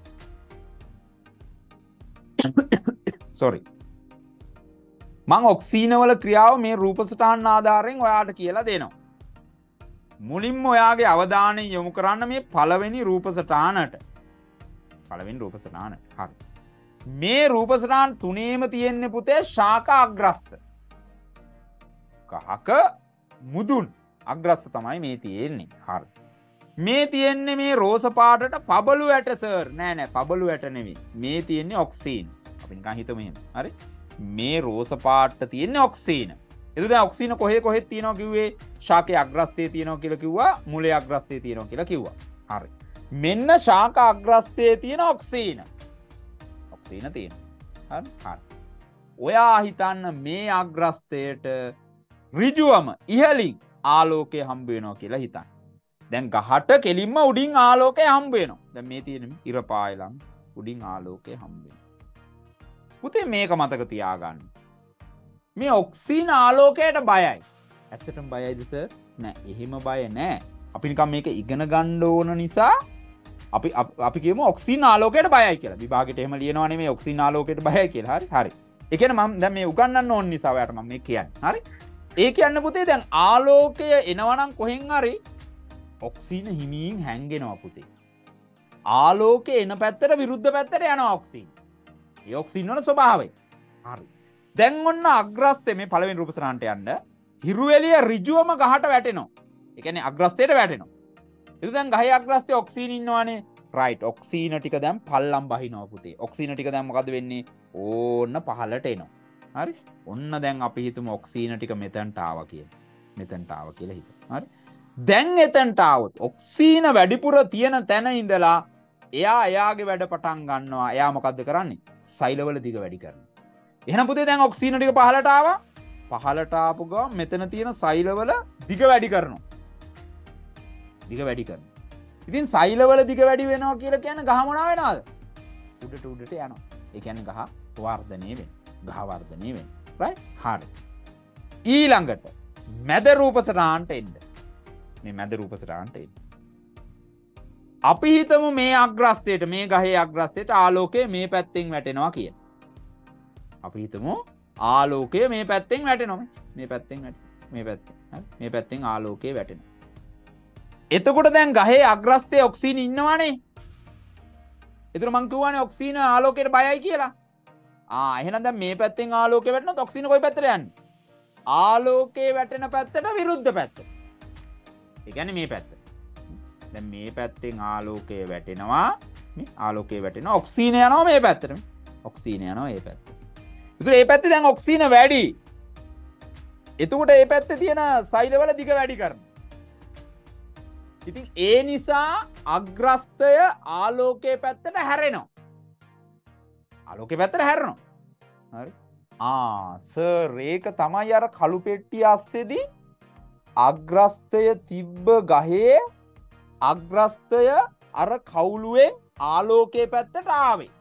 Speaker 1: sorry. මම ඔක්සීන වල ක්‍රියාව මේ රූප සටහන් ආධාරයෙන් ඔයාලට කියලා දෙනවා. මුලින්ම ඔයාගේ අවධානය යොමු කරන්න මේ පළවෙනි රූප සටහනට. පළවෙනි රූප සටහන. හරි. මේ රූප සටහන් තුනේම තියෙන්නේ පුතේ ශාක අග්‍රස්ත. ගහක මුදුන් අග්‍රස්ත තමයි මේ තියෙන්නේ. හරි. මේ තියෙන්නේ මේ රෝස පාටට පබළු ඇට සර්. නෑ පබළු ඇට නෙවෙයි. මේ තියෙන්නේ ඔක්සීන. අපි නිකන් හිතමු එහෙම. හරි. මේ රෝස පාටට තියෙන්නේ ඔක්සීන. එතකොට දැන් ඔක්සීන කොහෙද තියෙනවා කිව්වේ? ශාකයේ අග්‍රස්තයේ තියෙනවා කියලා කිව්වා. මුලේ අග්‍රස්තයේ තියෙනවා කියලා කිව්වා. හරි. මෙන්න ශාක අග්‍රස්තයේ තියෙන ඔක්සීන. ඔක්සීන තියෙනවා. හරි. ඔයා හිතන්න මේ අග්‍රස්තයට ඍජුවම ඉහළින් ආලෝකය හම්බ වෙනවා කියලා හිතන්න. දැන් ගහට කෙලින්ම උඩින් ආලෝකය හම්බ වෙනවා. දැන් මේ තියෙන ඉර පායලම් උඩින් ආලෝකය හම්බ වෙනවා. පුතේ මේක මතක තියාගන්න. මේ ඔක්සීන ආලෝකයට බයයි. ඇත්තටම බයයිද සර්? නෑ, එහෙම බය නෑ. අපි නිකන් මේක ඉගෙන ගන්න ඕන නිසා අපි කියමු ඔක්සීන ආලෝකයට බයයි කියලා. විභාගෙට එහෙම ලියනවා නෙමෙයි ඔක්සීන ආලෝකයට බයයි කියලා. හරි. ඒ කියන්නේ මම දැන් මේ උගන්වන්න ඕන නිසා ඔයාලට මම මේ කියන්නේ. හරි. ඒ කියන්නේ පුතේ දැන් ආලෝකය එනවනම් කොහෙන් හරි ඔක්සීන හිමින් හැංගෙනවා පුතේ. ආලෝකය එන පැත්තට විරුද්ධ පැත්තට යනවා ඔක්සීන. ඒ ඔක්සීන වල ස්වභාවය. හරි. දැන් ඔන්න අග්‍රස්තේ මේ පළවෙනි රූප සටහනට යන්න හිරුවෙලිය ඍජුවම ගහට වැටෙනවා. ඒ කියන්නේ අග්‍රස්තයට වැටෙනවා. ඒක දැන් ගහේ අග්‍රස්තේ ඔක්සීන ඉන්නවනේ. රයිට්. ඔක්සීන ටික දැන් පල්ලම් බහිනවා පුතේ. ඔක්සීන ටික දැන් මොකද වෙන්නේ? ඕන්න පහළට එනවා. හරි. ඔන්න දැන් අපි හිතමු ඔක්සීන ටික මෙතනට ආවා කියලා. මෙතනට ආවා කියලා හිතමු. හරි. දැන් එතනට ආවොත් ඔක්සීන වැඩිපුර තියෙන තැන ඉඳලා එයාගේ වැඩ පටන් ගන්නවා. එයා මොකද්ද කරන්නේ? සෛලවල දිග වැඩි කරනවා. එහෙනම් පුතේ දැන් ඔක්සීන ටික පහළට ආවා. පහළට ආපු ගමන් මෙතන තියෙන සෛලවල දිග වැඩි කරනවා. දිග වැඩි කරනවා. ඉතින් සෛලවල දිග වැඩි වෙනවා කියලා කියන්නේ ගහ මොනවා වෙනවද? උඩට උඩට යනවා. ඒ කියන්නේ ගහ වර්ධනය වෙනවා. ගහ වර්ධනය වෙනවා. right? හරි. ඊළඟට මැද රූප සටහනට එන්න. මේ මැද රූප සටහනට එන්න. අපි හිතමු මේ අග්‍රස්තයට මේ ගහේ අග්‍රස්තයට ආලෝකය මේ පැත්තෙන් වැටෙනවා කියලා. අපි හිතමු ආලෝකය මේ පැත්තෙන් වැටෙනවා. මේ පැත්තෙන් වැටෙනවා. මේ පැත්තෙන්. හරි. මේ පැත්තෙන් ආලෝකය වැටෙනවා. එතකොට දැන් ගහේ අග්‍රස්තයේ ඔක්සිජන් ඉන්නවනේ. ඒතර මං කියවනේ ඔක්සිජන් ආලෝකයට බයයි කියලා. එහෙනම් දැන් මේ පැත්තෙන් ආලෝකය වැටෙනොත් ඔක්සිජන් කොයි පැත්තට යන්නේ? ආලෝකයේ වැටෙන පැත්තට විරුද්ධ පැත්තට. ඒ කියන්නේ මේ පැත්ත. දැන් මේ පැත්තෙන් ආලෝකය වැටෙනවා. මේ ආලෝකය වැටෙනවා. ඔක්සිජන් යනවා මේ පැත්තට. ඔක්සිජන් යනවා මේ පැත්තට. ඒතර මේ පැත්තේ දැන් ඔක්සිජන් වැඩි. එතකොට මේ පැත්තේ තියෙන සෛලවල දිග වැඩි කරනවා. ඉතින් ඒ නිසා අග්‍රස්තය ආලෝකයේ පැත්තට හැරෙනවා. ආලෝකයේ පැත්තට හැරෙනවා. හරි. සර් ඒක තමයි අර කළු පෙට්ටිය අස්සේදී අග්‍රස්තය තිබ්බ ගහේ අග්‍රස්තය අර කවුළුවෙන් ආලෝකයේ පැත්තට ආවේ.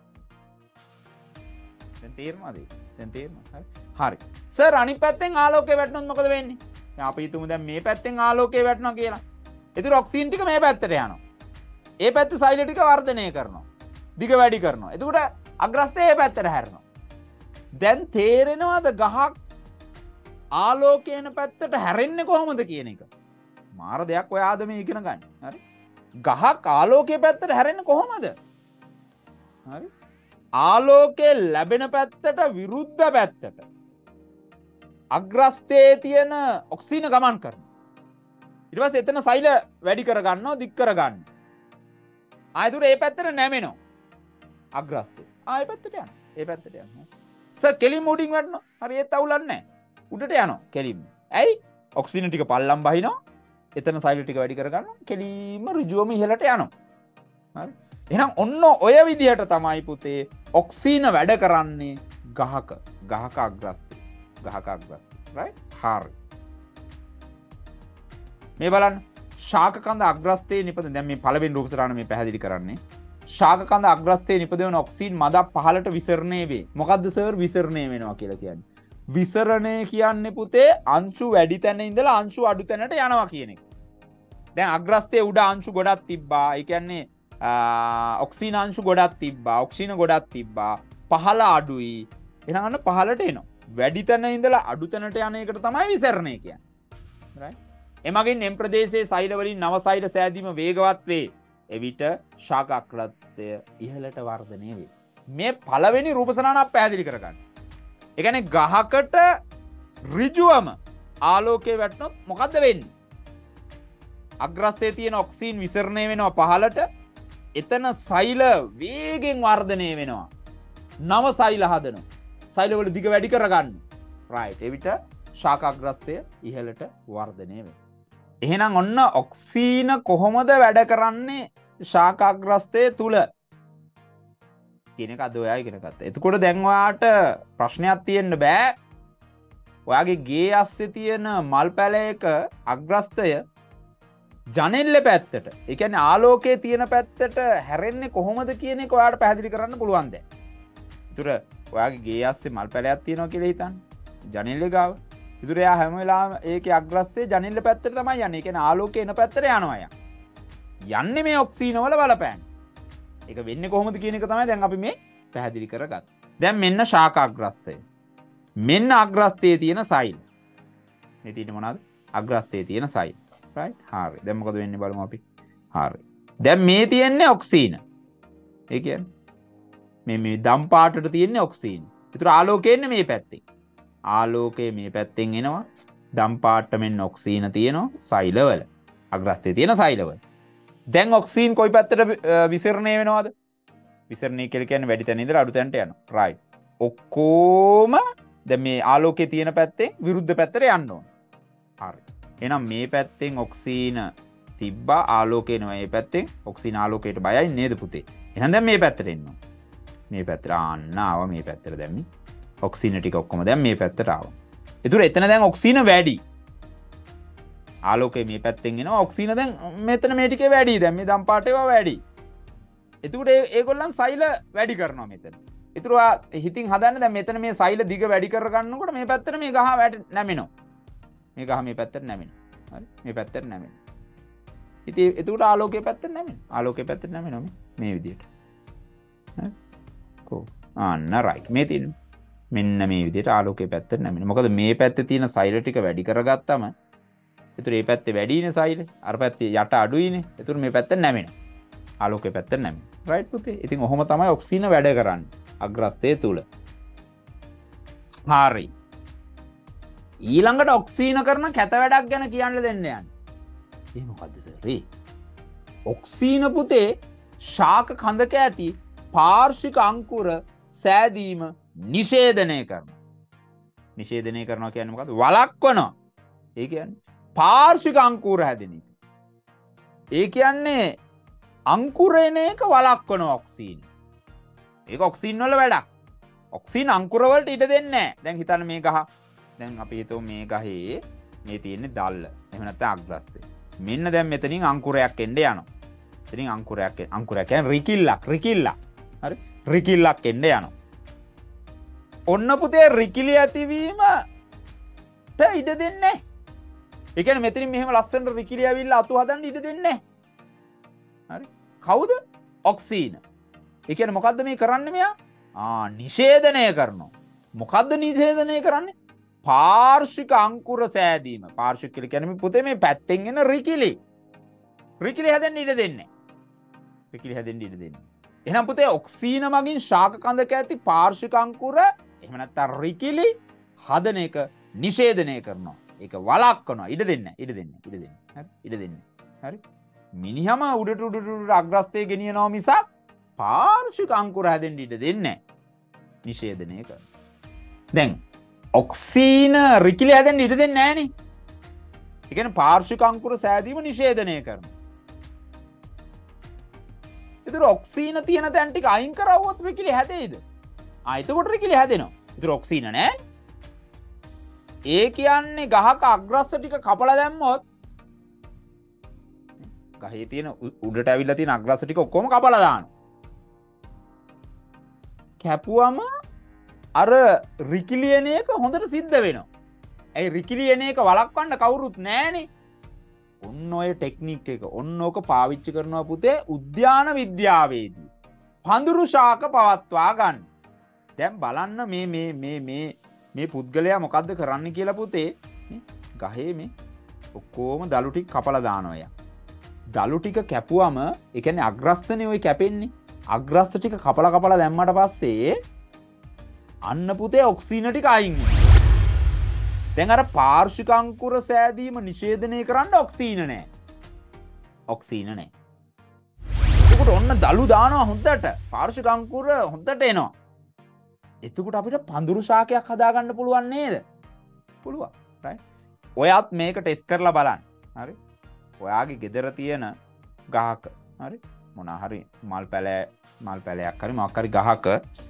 Speaker 1: දැන් තේරෙනවද? දැන් තේරෙනවද? හරි. සර් අනිත් පැත්තෙන් ආලෝකය වැටුනොත් මොකද වෙන්නේ? දැන් අපි හිතමු දැන් මේ පැත්තෙන් ආලෝකය වැටුණා කියලා. ඒතර ඔක්සිජන් ටික මේ පැත්තට යනවා. ඒ පැත්තේ සෛල ටික වර්ධනය කරනවා. දිග වැඩි කරනවා. එතකොට අග්‍රස්තය මේ පැත්තට හැරෙනවා. දැන් තේරෙනවද ගහක් ආලෝකයන පැත්තට හැරෙන්නේ කොහොමද කියන එක? මාර දෙයක් ඔය ආද මේ ඉගෙන ගන්න. හරි. ගහක් ආලෝකයේ පැත්තට හැරෙන්නේ කොහොමද? හරි. ආලෝකය ලැබෙන පැත්තට විරුද්ධ පැත්තට අග්‍රස්තයේ තියෙන ඔක්සිජන් ගමන් කරනවා. ඊට පස්සේ එතන සෛල වැඩි කර ගන්නවා, දික් කර ගන්නවා. ආයෙත් ඒ පැත්තට නැමෙනවා. අග්‍රස්තය. ඒ පැත්තට යනවා. ඒ පැත්තට යනවා. සර් කෙලින්ම උඩින් වටනවා. හරි ඒත් අවුලක් නැහැ. උඩට යනවා කෙලින්ම. ඇයි? ඔක්සිජන් ටික පල්ලම් බහිනවා. එතන සෛල ටික වැඩි කර ගන්නවා. කෙලින්ම ඍජුවම ඉහළට යනවා. හරි. එහෙනම් ඔන්න ඔය විදිහට තමයි පුතේ ඔක්සිජන් වැඩ කරන්නේ ගහක. ගහක අග්‍රස්තය. ගහක අග්‍රස්තය. right? හරි. මේ බලන්න ශාක කඳ අග්‍රස්තයේ නිපදවන දැන් මේ පළවෙනි රූප සටහන මේ පැහැදිලි කරන්නේ ශාක කඳ අග්‍රස්තයේ නිපදවන ඔක්සිජන් මදක් පහළට විසරණය වේ. මොකද්ද සර් විසරණය වෙනවා කියලා කියන්නේ? විසරණය කියන්නේ පුතේ අංශු වැඩි තැන ඉඳලා අංශු අඩු තැනට යනවා කියන එක. දැන් අග්‍රස්තයේ උඩ අංශු ගොඩක් තිබ්බා. ඒ කියන්නේ ඔක්සිජන් අංශු ගොඩක් තිබ්බා. ඔක්සිජන් ගොඩක් තිබ්බා. පහළ අඩුයි. එහෙනම් අන්න පහළට එනවා. වැඩි තැන ඉඳලා අඩු තැනට යන එකට තමයි විසරණය කියන්නේ. right? එමගින් එම් ප්‍රදේශයේ සෛල වලින් නව සෛල සෑදීම වේගවත් වේ. එවිට ශාක අග්‍රස්තය ඉහළට වර්ධනය වේ. මේ පළවෙනි රූප සටහනක් පැහැදිලි කරගන්න. ඒ කියන්නේ ගහකට ඍජුවම ආලෝකය වැටුනොත් මොකද්ද වෙන්නේ? අග්‍රස්තයේ තියෙන ඔක්සිජන් විසරණය වෙනවා පහළට. එතන සෛල වේගෙන් වර්ධනය වෙනවා. නව සෛල හදනවා. සෛල වල දිග වැඩි කරගන්න. right. එවිට ශාක අග්‍රස්තය ඉහළට වර්ධනය වෙනවා. එහෙනම් ඔන්න ඔක්සිජන් කොහොමද වැඩ කරන්නේ ශාක අග්‍රස්තය තුල කියන එක අද ඔයා ඉගෙන ගත්තා. එතකොට දැන් ඔයාට ප්‍රශ්නයක් තියෙන්න බෑ. ඔයාගේ ගේ අස්සේ තියෙන මල් පැලයක අග්‍රස්තය ජනෙල්ලේ පැත්තට, ඒ කියන්නේ ආලෝකයේ තියෙන පැත්තට හැරෙන්නේ කොහොමද කියන එක ඔයාට පැහැදිලි කරන්න පුළුවන් දැන්. ඒතර ඔයාගේ ගේ අස්සේ මල් පැලයක් තියෙනවා කියලා හිතන්න. ජනෙල්ලේ ගාව. ඒතර එයා හැම වෙලාවෙම ඒකේ අග්‍රස්තය ජනෙල්ලේ පැත්තට තමයි යන්නේ. ඒ කියන්නේ ආලෝකය එන පැත්තට යනවා යා. යන්නේ මේ ඔක්සිජන් වල බලපෑම. ඒක වෙන්නේ කොහොමද කියන එක තමයි දැන් අපි මේ පැහැදිලි කරගත්තේ. දැන් මෙන්න ශාක අග්‍රස්තය. මෙන්න අග්‍රස්තයේ තියෙන සෛල. මේ තියෙන්නේ මොනවද? අග්‍රස්තයේ තියෙන සෛල. right? හරි. දැන් මොකද වෙන්නේ බලමු අපි. හරි. දැන් මේ තියෙන්නේ ඔක්සිජන්. ඒ කියන්නේ මේ දම් පාටට තියෙන්නේ ඔක්සිජන්. ඒතර ආලෝකය එන්නේ මේ පැත්තෙන්. ආලෝකය මේ පැත්තෙන් එනවා. දම් පාටට මෙන්න ඔක්සිජන් තියෙනවා සෛලවල. අග්‍රස්තයේ තියෙන සෛලවල. දැන් ඔක්සිජන් කොයි පැත්තට විසරණය වෙනවද? විසරණය කියලා කියන්නේ වැඩි තැන ඉඳලා අඩු තැනට යනවා. right. ඔක්කොම දැන් මේ ආලෝකයේ තියෙන පැත්තෙන් විරුද්ධ පැත්තට යන්න ඕන. හරි. එහෙනම් මේ පැත්තෙන් ඔක්සිජන් තිබ්බා ආලෝකේ නෙවෙයි මේ පැත්තෙන් ඔක්සිජන් ආලෝකයට බයයි නේද පුතේ? එහෙනම් දැන් මේ පැත්තට එන්න ඕන. මේ පැත්තට ආන්න ආවා මේ පැත්තට දැම්මි. ඔක්සිජන් ටික ඔක්කොම දැන් මේ පැත්තට ආවා. ඒතර එතන දැන් ඔක්සිජන් වැඩි. ආලෝකය මේ පැත්තෙන් එනවා ඔක්සිජන දැන් මෙතන මේ ටිකේ වැඩි දැන් මේ දම් පාට ඒවා වැඩි එතකොට ඒගොල්ලන් සෛල වැඩි කරනවා මෙතන ඒතර හිතින් හදන්න දැන් මෙතන මේ සෛල දිග වැඩි කර ගන්නකොට මේ පැත්තට මේ ගහ නැමෙනවා මේ ගහ මේ පැත්තට නැමෙනවා හරි මේ පැත්තට නැමෙනවා ඉතින් එතකොට ආලෝකයේ පැත්තට නැමෙනවා ආලෝකයේ පැත්තට නැමෙනවා මේ විදිහට හරි කො අන්න රයිට් මේ තියෙන මෙන්න මේ විදිහට ආලෝකයේ පැත්තට නැමෙනවා මොකද මේ පැත්තේ තියෙන සෛල ටික වැඩි කරගත්තම එතකොට මේ පැත්තේ වැඩිනේ සෛල අර පැත්තේ යට අඩුයිනේ එතකොට මේ පැත්තට නැමෙනවා ආලෝකයේ පැත්තට නැමෙනවා රයිට් පුතේ ඉතින් ඔහොම තමයි ඔක්සිජන වැඩ කරන්නේ අග්‍රස්තය තුල හරි ඊළඟට ඔක්සිජන කරන කැත වැඩක් ගැන කියන්න දෙන්න යන්නේ ඒ මොකද්ද සර් ඔක්සිජන පුතේ ශාක කඳක ඇති පාර්ශ්වික අංකුර සෑදීම නිෂේධනය කරනවා නිෂේධනය කරනවා කියන්නේ මොකද්ද වළක්වනවා ඒ කියන්නේ පාර්ශ්වික අංකුර හැදෙන එක ඒ කියන්නේ අංකුරේන එක වළක්වනවා ඔක්සිජන ඒක ඔක්සිජන් වල වැඩක් ඔක්සිජන් අංකුර වලට ඉඩ දෙන්නේ නැහැ දැන් හිතන්න මේ ගහ දැන් අපි හිතමු මේ ගහේ මේ තියෙන්නේ දල්ල එහෙම නැත්නම් අග්‍රස්තය මෙන්න දැන් මෙතනින් අංකුරයක් එන්න යනවා එතනින් අංකුරයක් කියන්නේ රිකිල්ලක් හරි රිකිල්ලක් එන්න යනවා ඔන්න පුතේ රිකිලි ඇතිවීමට ඉඩ දෙන්නේ නැහැ ඒ කියන්නේ මෙතනින් මෙහෙම ලස්සනට රිකිලි ඇවිල්ලා අතු හදන්න ඉඩ දෙන්නේ නැහැ හරි කවුද ඔක්සිජන ඒ කියන්නේ මොකද්ද මේ කරන්නේ මෙයා නිෂේධනය කරනවා මොකද්ද නිෂේධනය කරන්නේ පාර්ශ්වික අංකුර සෑදීම පාර්ශ්වික කියලා කියන්නේ පුතේ මේ පැත්තෙන් එන රිකිලි හැදෙන්න ඉඩ දෙන්නේ රිකිලි හැදෙන්න ඉඩ දෙන්නේ එහෙනම් පුතේ ඔක්සිජන මගින් ශාක කඳක ඇති පාර්ශ්වික අංකුර එහෙම නැත්නම් රිකිලි හදන එක නිෂේධනය කරනවා ඒක වළක්වනවා ඉඩ දෙන්නේ හරි ඉඩ දෙන්නේ හරි මිනිහම උඩට අග්‍රස්තය ගෙනියනවා මිසක් පාර්ශ්වික අංකුර හැදෙන්න ඉඩ දෙන්නේ නිෂේධනය කරනවා දැන් ඔක්සිජන රිකිලි හැදෙන්න ඉඩ දෙන්නේ නැහනේ ඒ කියන්නේ පාර්ශ්වික අංකුර සෑදීම නිෂේධනය කරනවා ඒතර ඔක්සිජන තියෙන තැන් ටික අයින් කරවුවොත් රිකිලි හැදෙයිද එතකොට රිකිලි හැදෙනවා ඒතර ඔක්සිජන නැහැ ඒ කියන්නේ ගහක අග්‍රස්ත ටික කපලා දැම්මොත් ගහේ තියෙන උඩට ඇවිල්ලා තියෙන අග්‍රස්ත ටික ඔක්කොම කපලා දානවා කැපුවම අර රිකිලි එන එක හොඳට සිද්ධ වෙනවා ඇයි රිකිලි එන එක වළක්වන්න කවුරුත් නැහනේ ඔන්න ඔය ටෙක්නික් එක ඔන්න ඕක පාවිච්චි කරනවා පුතේ උද්‍යාන විද්‍යාවේදී පඳුරු ශාක පවත්වා ගන්න දැන් බලන්න මේ පුද්ගලයා මොකද්ද කරන්න කියලා පුතේ ගහේ මේ ඔක්කොම දලු ටික කපලා දානවා එයා දලු ටික කැපුවම ඒ කියන්නේ අග්‍රස්තනේ ඔය කැපෙන්නේ අග්‍රස්ත ටික කපලා දැම්මට පස්සේ අන්න පුතේ ඔක්සිජන ටික අයින් වෙනවා දැන් අර පාර්ශ්වික අංකුර සෑදීම නිෂේධනය කරන්න ඔක්සිජන නැහැ එතකොට ඔන්න දලු දානවා හොඳට පාර්ශ්වික අංකුර හොඳට එනවා එතකොට අපිට පඳුරු ශාකයක් හදාගන්න පුළුවන් නේද පුළුවන් රයිට් ඔයත් මේක ටෙස්ට් කරලා බලන්න හරි ඔයාගේ ගෙදර තියෙන ගහක හරි මොනවා හරි මල් පැලයක් හරි මොකක් හරි ගහක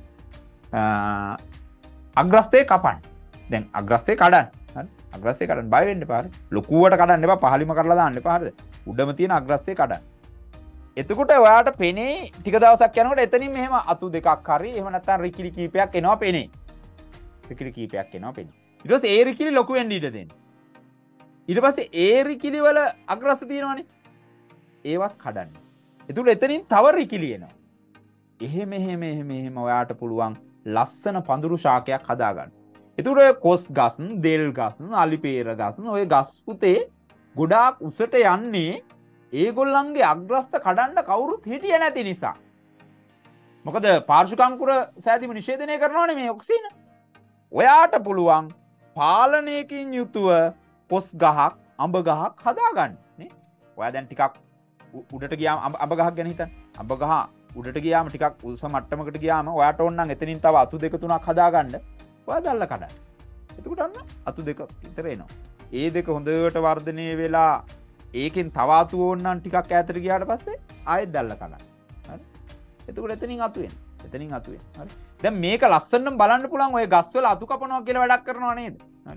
Speaker 1: අග්‍රස්තේ කපන්න දැන් අග්‍රස්තේ කඩන්න හරි අග්‍රස්තේ කඩන්න බය වෙන්න එපා හරි ලොකුවට කඩන්න එපා පහලිම කරලා දාන්න එපා හරිද උඩම තියෙන අග්‍රස්තේ කඩන්න එතකොට ඔයාට පෙනේ ටික දවසක් යනකොට එතනින් මෙහෙම අතු දෙකක් හරි එහෙම නැත්නම් රිකිලි කීපයක් එනවා පෙනේ රිකිලි කීපයක් එනවා පෙනේ ඊට පස්සේ ඒ රිකිලි ලොකු වෙන්න ඉඩ දෙන්න ඊට පස්සේ ඒ රිකිලි වල අග්‍රස්ත තියෙනවනේ ඒවත් කඩන්න එතකොට එතනින් තව රිකිලි එනවා එහෙම ඔයාට පුළුවන් ලස්සන පඳුරු ශාකයක් හදාගන්න එතකොට ඔය කොස් ගස් දෙල් ගස් අලිපේර ගස් ඔය ගස් පුතේ ගොඩාක් උසට යන්නේ ඒගොල්ලන්ගේ අග්‍රස්ත කඩන්න කවුරුත් හිටියේ නැති නිසා මොකද පාර්ශ්වික අංකුර සෑදීම නිෂේධනය කරනවානේ මේ ඔක්සිජන ඔයාට පුළුවන් පාලනයකින් යුතුව කොස් ගහක් අඹ ගහක් හදාගන්න නේ ඔයා දැන් ටිකක් උඩට ගියාම අඹ ගහක් ගැන හිතන්න අඹ ගහ උඩට ගියාම ටිකක් උස මට්ටමකට ගියාම ඔයාට ඕන නම් එතනින් තව අතු දෙක තුනක් හදාගන්න ඔයා දැල්ල කඩන්න එතකොට අන්න අතු දෙක විතර එනවා ඒ දෙක හොඳට වර්ධනය වෙලා ඒකෙන් තව අතු ඕන නම් ටිකක් ඈතට ගියාට පස්සේ ආයෙත් දැල්ල කඩන්න හරි එතකොට එතනින් අතු එනවා හරි දැන් මේක ලස්සනම බලන්න පුළුවන් ඔය ගස්වල අතු කපනවා කියලා වැඩක් කරනවා නේද හරි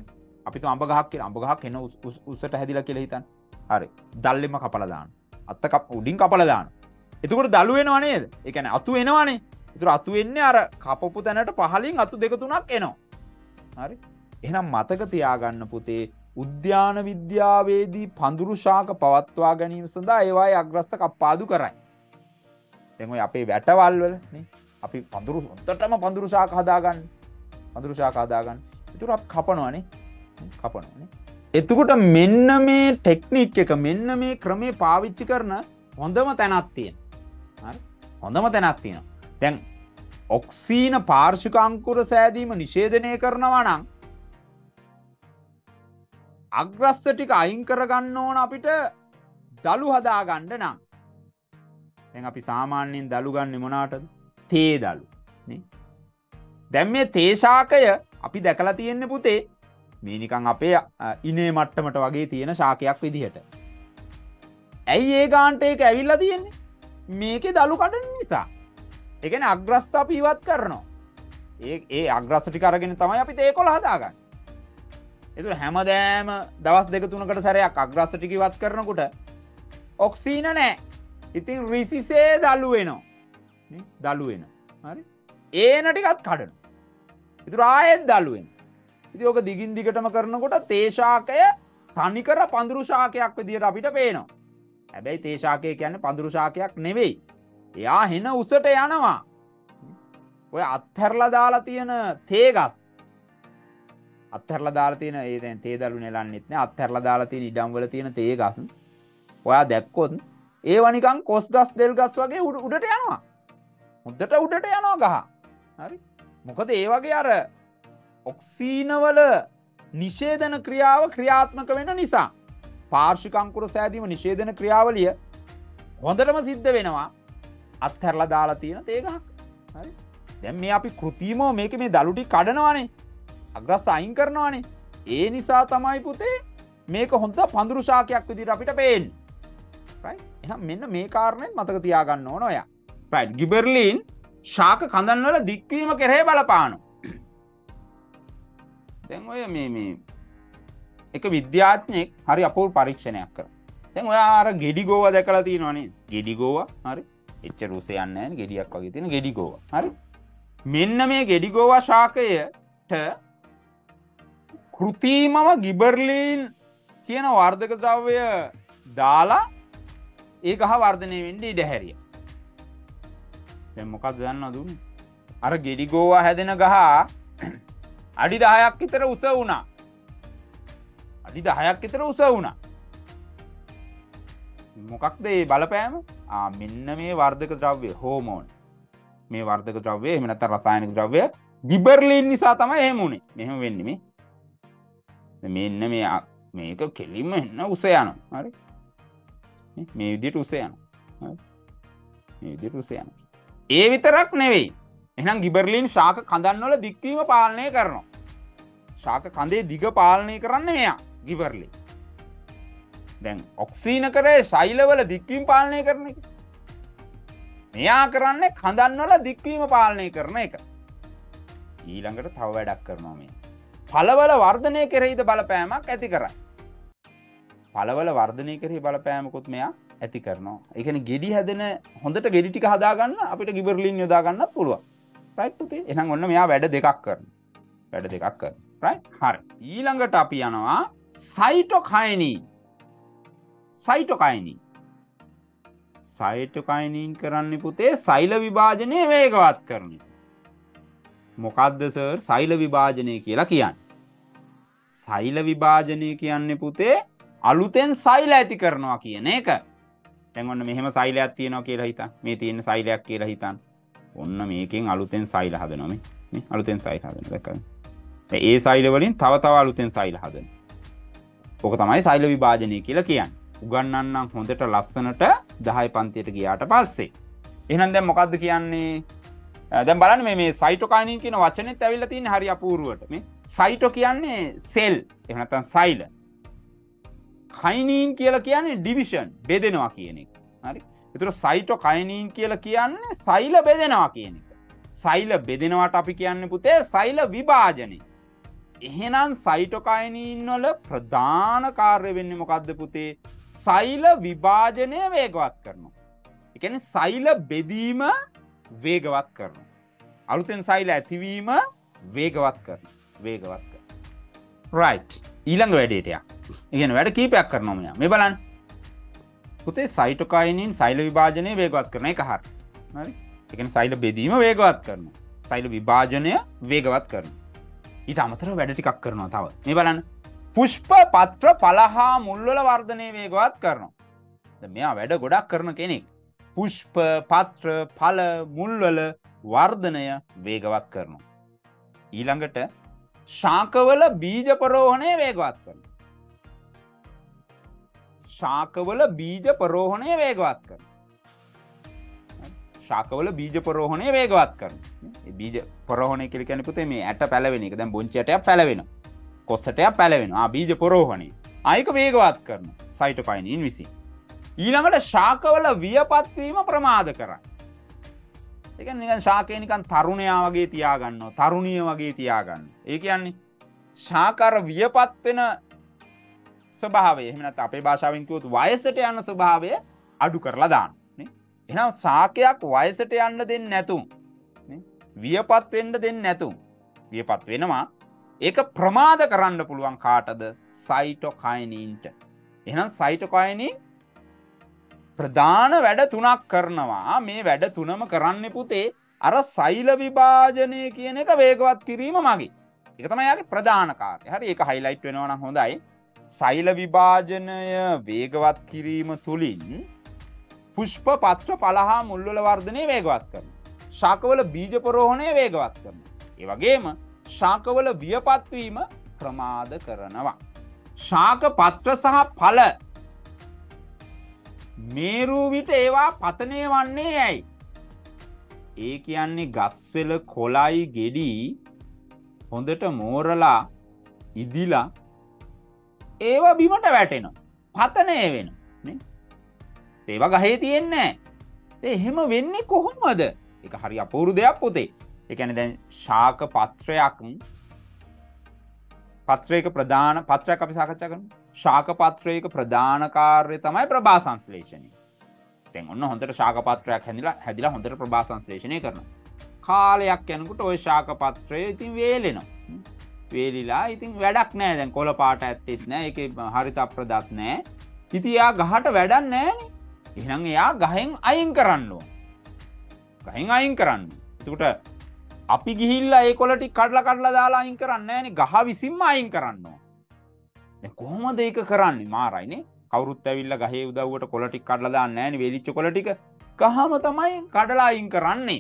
Speaker 1: අපි තුමා අඹ ගහක් කියලා අඹ ගහක් එන උසට හැදිලා කියලා හිතන්න. හරි. දල්ලෙම කපලා දාන්න. උඩින් කපලා දාන්න. එතකොට දළු වෙනව නේද? ඒ කියන්නේ අතු එනවනේ. ඒතර අතු වෙන්නේ අර කපපු තැනට පහලින් අතු දෙක තුනක් එනවා. හරි. එහෙනම් මතක තියාගන්න පුතේ උද්‍යාන විද්‍යාවේදී පඳුරු ශාක පවත්වා ගැනීම සඳහා ඒවායේ අග්‍රස්ත කප්පාදු කරයි. දැන් ඔය අපේ වැටවල් වල නේ අපි පඳුරු හොත්තටම පඳුරු ශාක හදාගන්න. පඳුරු ශාක හදාගන්න. ඒතර අපි කපනවානේ. කපනවානේ. එතකොට මෙන්න මේ ටෙක්නික් එක මෙන්න මේ ක්‍රමේ පාවිච්චි කරන හොඳම තැනක් තියෙනවා. හරි? හොඳම තැනක් තියෙනවා. දැන් ඔක්සීන පාර්ශ්වික අංකුර සෑදීම නිෂේධනය කරනවා නම් අග්‍රස්ත ටික අයින් කරගන්න ඕන අපිට දළු හදාගන්න නම්. දැන් අපි සාමාන්‍යයෙන් දළු ගන්නෙ මොනකටද? තේ දළු නේ. දැන් මේ තේ ශාකය අපි දැකලා තියෙන්නේ පුතේ මේ නිකන් අපේ ඉනේ මට්ටමට වගේ තියෙන ශාකයක් විදිහට. ඇයි ඒ ගාන්ට ඒක ඇවිල්ලා තියෙන්නේ? මේකේ දළු කඩන නිසා. ඒ කියන්නේ අග්‍රස්ත අපි ඉවත් කරනවා. ඒ අග්‍රස්ත ටික අරගෙන තමයි අපි තේ කොළ හදාගන්නේ. ඒතර හැමදාම දවස් දෙක තුනකට සැරයක් අග්‍රස්ත ටික ඉවත් කරනකොට ඔක්සීන නැහැ. ඉතින් රිසිසේ දළු වෙනවා. නේ? දළු වෙනවා. හරි? ඒන ටිකත් කඩනවා. ඒතර ආයෙත් දළු වෙනවා. ඉතින් ඔක දිගින් දිගටම කරනකොට තේ ශාකය තනිකර පඳුරු ශාකයක් විදියට අපිට පේනවා. හැබැයි තේ ශාකය කියන්නේ පඳුරු ශාකයක් නෙවෙයි. එයා හෙන උසට යනවා. ඔය අත්හැරලා දාලා තියෙන තේ ගස්. අත්හැරලා දාලා තියෙන ඒ දැන් තේ දළු නෙලන්නෙත් නෑ. අත්හැරලා දාලා තියෙන ඉඩම් වල තියෙන තේ ගස්. ඔයා දැක්කොත් ඒවා නිකන් කොස් ගස් දෙල් ගස් වගේ උඩට යනවා. හොඳට උඩට යනවා ගහ. හරි? මොකද ඒ වගේ අර ඔක්සීනවල නිෂේධන ක්‍රියාව ක්‍රියාත්මක වෙන නිසා පාර්ශ්වික අංකුර සෑදීම නිෂේධන ක්‍රියාවලිය හොඳටම සිද්ධ වෙනවා අත්හැරලා දාලා තියෙන තේ ගහක්. හරි? දැන් මේ අපි කෘතිමව මේක මේ දළු ටික කඩනවානේ. අග්‍රස්ත අයින් කරනවානේ. ඒ නිසා තමයි පුතේ මේක හොඳ පඳුරු ශාකයක් විදිහට අපිට පේන්නේ. right? එහෙනම් මෙන්න මේ කාරණේත් මතක තියාගන්න ඕන ඔයා. right? ගිබර්ලින් ශාක කඳන් වල දික්වීම කෙරෙහි බලපානවා. දැන් ඔය මේ එක විද්‍යාඥයෙක් හරි අපූර්ව පරීක්ෂණයක් කරා. දැන් ඔයා අර ගෙඩි ගෝවා දැකලා තියෙනවනේ. ගෙඩි ගෝවා හරි. එච්චර උස යන්නේ නැහැ ගෙඩියක් වගේ තියෙන ගෙඩි ගෝවා. හරි. මෙන්න මේ ගෙඩි ගෝවා ශාකයට කෘතිමව ගිබර්ලින් කියන වර්ධක ද්‍රව්‍ය දාලා ඒ ගහ වර්ධනය වෙන්න ඉඩ හැරියා. දැන් මොකක්ද දන්නවද උනේ? අර ගෙඩි ගෝවා හැදෙන ගහ අඩි 10ක් විතර උස වුණා. අඩි 10ක් විතර උස වුණා. මොකක්ද ඒ බලපෑම? මෙන්න මේ වර්ධක ද්‍රව්‍ය හෝමෝන්. මේ වර්ධක ද්‍රව්‍ය එහෙම නැත්නම් රසායනික ද්‍රව්‍ය ගිබර්ලින් නිසා තමයි එහෙම උනේ. මෙහෙම වෙන්නේ මේ. මෙන්න මේක කෙලින්ම එන්න උස යනවා. හරි? මේ විදිහට උස යනවා. හරි? මේ විදිහට උස යනවා. ඒ විතරක් නෙවෙයි. එහෙනම් ගිබර්ලින් ශාක කඳන් වල දික්වීම පාලනය කරනවා. ශාක කඳේ දිග පාලනය කරන්නේ මෙයා ගිබර්ලින්. දැන් ඔක්සීන කරේ ශෛලවල දික්වීම පාලනය කරන එක. මෙයා කරන්නේ කඳන් වල දික්වීම පාලනය කරන එක. ඊළඟට තව වැඩක් කරනවා මේ. ඵලවල වර්ධනය කෙරෙහිද බලපෑමක් ඇති කරයි. ඵලවල වර්ධනය කෙරෙහි බලපෑමකුත් මෙයා ඇති කරනවා. ඒ කියන්නේ ගෙඩි හැදෙන හොඳට ගෙඩි ටික හදාගන්න අපිට ගිබර්ලින් යොදා ගන්නත් පුළුවන්. right පුතේ? එහෙනම් ඔන්න මෙයා වැඩ දෙකක් කරනවා. වැඩ දෙකක් කරනවා. right? හරි. ඊළඟට අපි යනවා සයිටොකයිනින්. සයිටොකයිනින්. සයිටොකයිනින් කරන්නේ පුතේ සෛල විභාජනය වේගවත් කරන එක. මොකද්ද සර් සෛල විභාජනය කියලා කියන්නේ? සෛල විභාජනය කියන්නේ පුතේ අලුතෙන් සෛල ඇති කරනවා කියන එක. දැන් ඔන්න මෙහෙම සෛලයක් තියෙනවා කියලා හිතන්න. මේ තියෙන සෛලයක් කියලා හිතන්න. ඔන්න මේකෙන් අලුතෙන් සෛල හදනවා මේ අලුතෙන් සෛල හදනවා දැක්කද? ඒ සෛල වලින් තව අලුතෙන් සෛල හදනවා. ඕක තමයි සෛල විභාජනය කියලා කියන්නේ. උගන්වන්නම් හොඳට ලස්සනට 10 පන්තියට ගියාට පස්සේ. එහෙනම් දැන් මොකද්ද කියන්නේ? දැන් බලන්න මේ සයිටොකයිනින් කියන වචනේත් ඇවිල්ලා තියෙන්නේ හරි අපූර්වට. මේ සයිටෝ කියන්නේ සෙල් එහෙම නැත්නම් සෛල. කයිනින් කියලා කියන්නේ ඩිවිෂන් බෙදෙනවා කියන එක. හරි? ඒතර සයිටොකයිනින් කියලා කියන්නේ සෛල බෙදෙනවා කියන එක. සෛල බෙදෙනවට අපි කියන්නේ පුතේ සෛල විභාජනය. එහෙනම් සයිටොකයිනින් වල ප්‍රධාන කාර්ය වෙන්නේ මොකද්ද පුතේ? සෛල විභාජනය වේගවත් කරනවා. ඒ කියන්නේ සෛල බෙදීම වේගවත් කරනවා. අලුතෙන් සෛල ඇතිවීම වේගවත් කරනවා. වේගවත් කරනවා. right. ඊළඟ වැඩේට යන්න. ඒ කියන්නේ වැඩ කීපයක් කරනවා මෙයා. මේ බලන්න. පුතේ සයිටොකයිනින් සෛල විභාජනය වේගවත් කරන එක හරියි. හරි? ඒ කියන්නේ සෛල බෙදීම වේගවත් කරනවා. සෛල විභාජනය වේගවත් කරනවා. ඊට අමතරව වැඩ ටිකක් කරනවා තව. මේ බලන්න. පුෂ්ප පත්‍ර ඵල හා මුල්වල වර්ධනය වේගවත් කරනවා. දැන් මෙයා වැඩ ගොඩක් කරන කෙනෙක්. පුෂ්ප පත්‍ර ඵල මුල්වල වර්ධනය වේගවත් කරනවා. ඊළඟට ශාකවල බීජ පරෝහණය වේගවත් කරනවා. ශාකවල බීජ පරෝහණය වේගවත් කරනවා. ශාකවල බීජ පරෝහණය වේගවත් කරනවා. ඒ බීජ පරෝහණය කියලා කියන්නේ පුතේ මේ ඇට පැලවෙන එක. දැන් බොන්චි ඇටයක් පැලවෙනවා. කොස් ඇටයක් පැලවෙනවා. බීජ පරෝහණය. ආයක වේගවත් කරනවා. සයිටොකයිනින් විසින්. ඊළඟට ශාකවල වියපත් වීම ප්‍රමාද කරයි. ඒ කියන්නේ නිකන් ශාකේ නිකන් තරුණයා වගේ තියාගන්නවා. තරුණිය වගේ තියාගන්නවා. ඒ කියන්නේ ශාකර වියපත් වෙන ස්වභාවය. එහෙම නැත්නම් අපේ භාෂාවෙන් කිව්වොත් වයසට යන ස්වභාවය අඩු කරලා දාන්න. එහෙනම් ශාකයක් වයසට යන්න දෙන්නේ නැතුම් වියපත් වෙන්න දෙන්නේ නැතුම් වියපත් වෙනවා. ඒක ප්‍රමාද කරන්න පුළුවන් කාටද? සයිටොකයිනින්ට. එහෙනම් සයිටොකයිනින් ප්‍රධාන වැඩ තුනක් කරනවා. මේ වැඩ තුනම කරන්නේ පුතේ අර සෛල විභාජනය කියන එක වේගවත් කිරීම මගින්. ඒක තමයි යාගේ ප්‍රධාන කාර්යය. හරි, ඒක හයිලයිට් වෙනවා නම් හොඳයි. සෛල විභාජනය වේගවත් කිරීම තුලින් පුෂ්ප පත්‍ර ඵල හා මුල්වල වර්ධනය වේගවත් කරනවා. ශාකවල බීජ පරෝහණය වේගවත් කරනවා. ඒ වගේම ශාකවල වියපත් වීම ප්‍රමාද කරනවා. ශාක පත්‍ර සහ ඵල මේරු විට ඒවා පතනය වන්නේ ඇයි? ඒ කියන්නේ ගස්වල කොළයි ගෙඩි හොඳට මෝරලා ඉදිලා ඒවා බිමට වැටෙනවා. පතනය වෙනවා නේ? ඒවා ගහේ තියෙන්නේ නැහැ. එහෙම වෙන්නේ කොහොමද? ඒක හරි අපූර්ව දෙයක් පුතේ. ඒ කියන්නේ දැන් ශාක පත්‍රයක ප්‍රධාන පත්‍රයක් අපි සාකච්ඡා කරමු. ශාක පත්‍රයක ප්‍රධාන කාර්යය තමයි ප්‍රභා සංශ්ලේෂණය. දැන් ඔන්න හොඳට ශාක පත්‍රයක් හැදිලා හොඳට ප්‍රභා සංශ්ලේෂණය කරනවා. කාලයක් යනකොට ওই ශාක පත්‍රය ඉතින් වේලෙනවා. වේලිලා ඉතින් වැඩක් නැහැ. දැන් කොළ පාට ඇත්තෙත් නැහැ. ඒකේ හරිත අප්‍රදත් නැහැ. ඉතින් යා ගහට වැඩක් නැහැනේ. එහෙනම් එයා ගහෙන් අයින් කරන්න ඕන. ගහෙන් අයින් කරන්න. එතකොට අපි ගිහිල්ලා ඒ කොළ ටික කඩලා දාලා අයින් කරන්නේ නැහැනේ. ගහ විසින්ම අයින් කරන්න ඕන. දැන් කොහොමද ඒක කරන්නේ? මාරයිනේ. කවුරුත් ඇවිල්ලා ගහේ උදව්වට කොළ ටික කඩලා දාන්නේ නැහැනේ. වේලිච්ච කොළ ටික ගහම තමයි කඩලා අයින් කරන්නේ.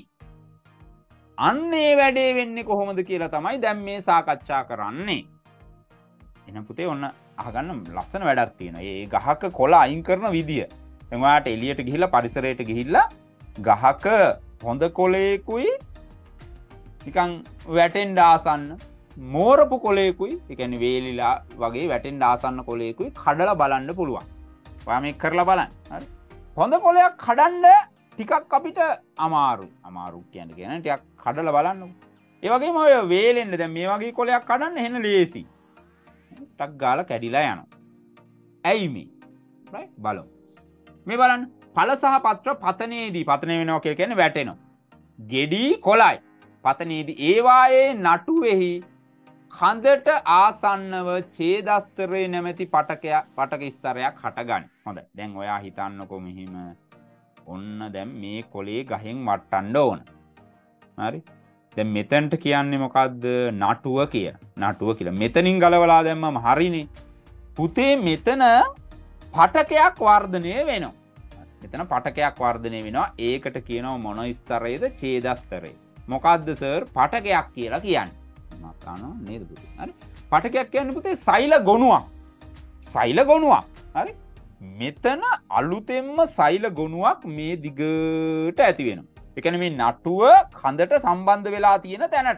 Speaker 1: අන්නේ වැඩේ වෙන්නේ කොහොමද කියලා තමයි දැන් මේ සාකච්ඡා කරන්නේ. එහෙනම් පුතේ ඔන්න අහගන්න ලස්සන වැඩක් තියෙනවා. ඒ ගහක කොළ අයින් කරන විදිය. දැන් ඔයාට එළියට ගිහිල්ලා පරිසරයට ගිහිල්ලා ගහක හොඳ කොළේකුයි නිකන් වැටෙන්න ආසන්න මෝරපු කොළේකුයි, ඒ කියන්නේ වේලිලා වගේ වැටෙන්න ආසන්න කොළේකුයි කඩලා බලන්න පුළුවන්. ඔයා මේක කරලා බලන්න. හරි. හොඳ කොළයක් කඩන්න ටිකක් අපිට අමාරුයි. අමාරු කියන්නේ ටිකක් කඩලා බලන්නකො. ඒ වගේම ඔය වේලෙන්න දැන් මේ වගේ කොළයක් කඩන්න එහෙන ලේසි. ටක් ගාලා කැඩිලා යනවා. ඇයි මේ? රයිට් බලමු. මේ බලන්න. ඵල සහ පත්‍ර පතනයේදී පතනය වෙනවා කියන්නේ වැටෙනවා. ගෙඩි කොළයි. පතනයේදී ඒවායේ නටුවේහි කඳට ආසන්නව ඡේදස්තරේ නැමැති පටක ස්තරයක් හටගනී. හොඳයි. දැන් ඔයා හිතන්නකෝ මෙහිම ඔන්න දැන් මේ කොළේ ගහෙන් වට්ටන්න ඕන. හරි. දැන් මෙතනට කියන්නේ මොකද්ද? නටුව කියලා. නටුව කියලා. මෙතනින් ගලවලා දැම්මම හරිනේ. පුතේ මෙතන පටකයක් වර්ධනය වෙනවා. මෙතන පටකයක් වර්ධනය වෙනවා. ඒකට කියනවා මොන ස්තරයේද? ඡේදස්තරේ. මොකද්ද සර්? පටකයක් කියලා කියන්නේ. මතකනවා නේද පුතේ? හරි. පටකයක් කියන්නේ පුතේ සෛල ගොනුවක්. සෛල ගොනුවක්. හරි. මෙතන අලුතෙන්ම සෛල ගොනුවක් මේ දිගට ඇති වෙනවා. ඒ කියන්නේ මේ නටුව කඳට සම්බන්ධ වෙලා තියෙන තැනට.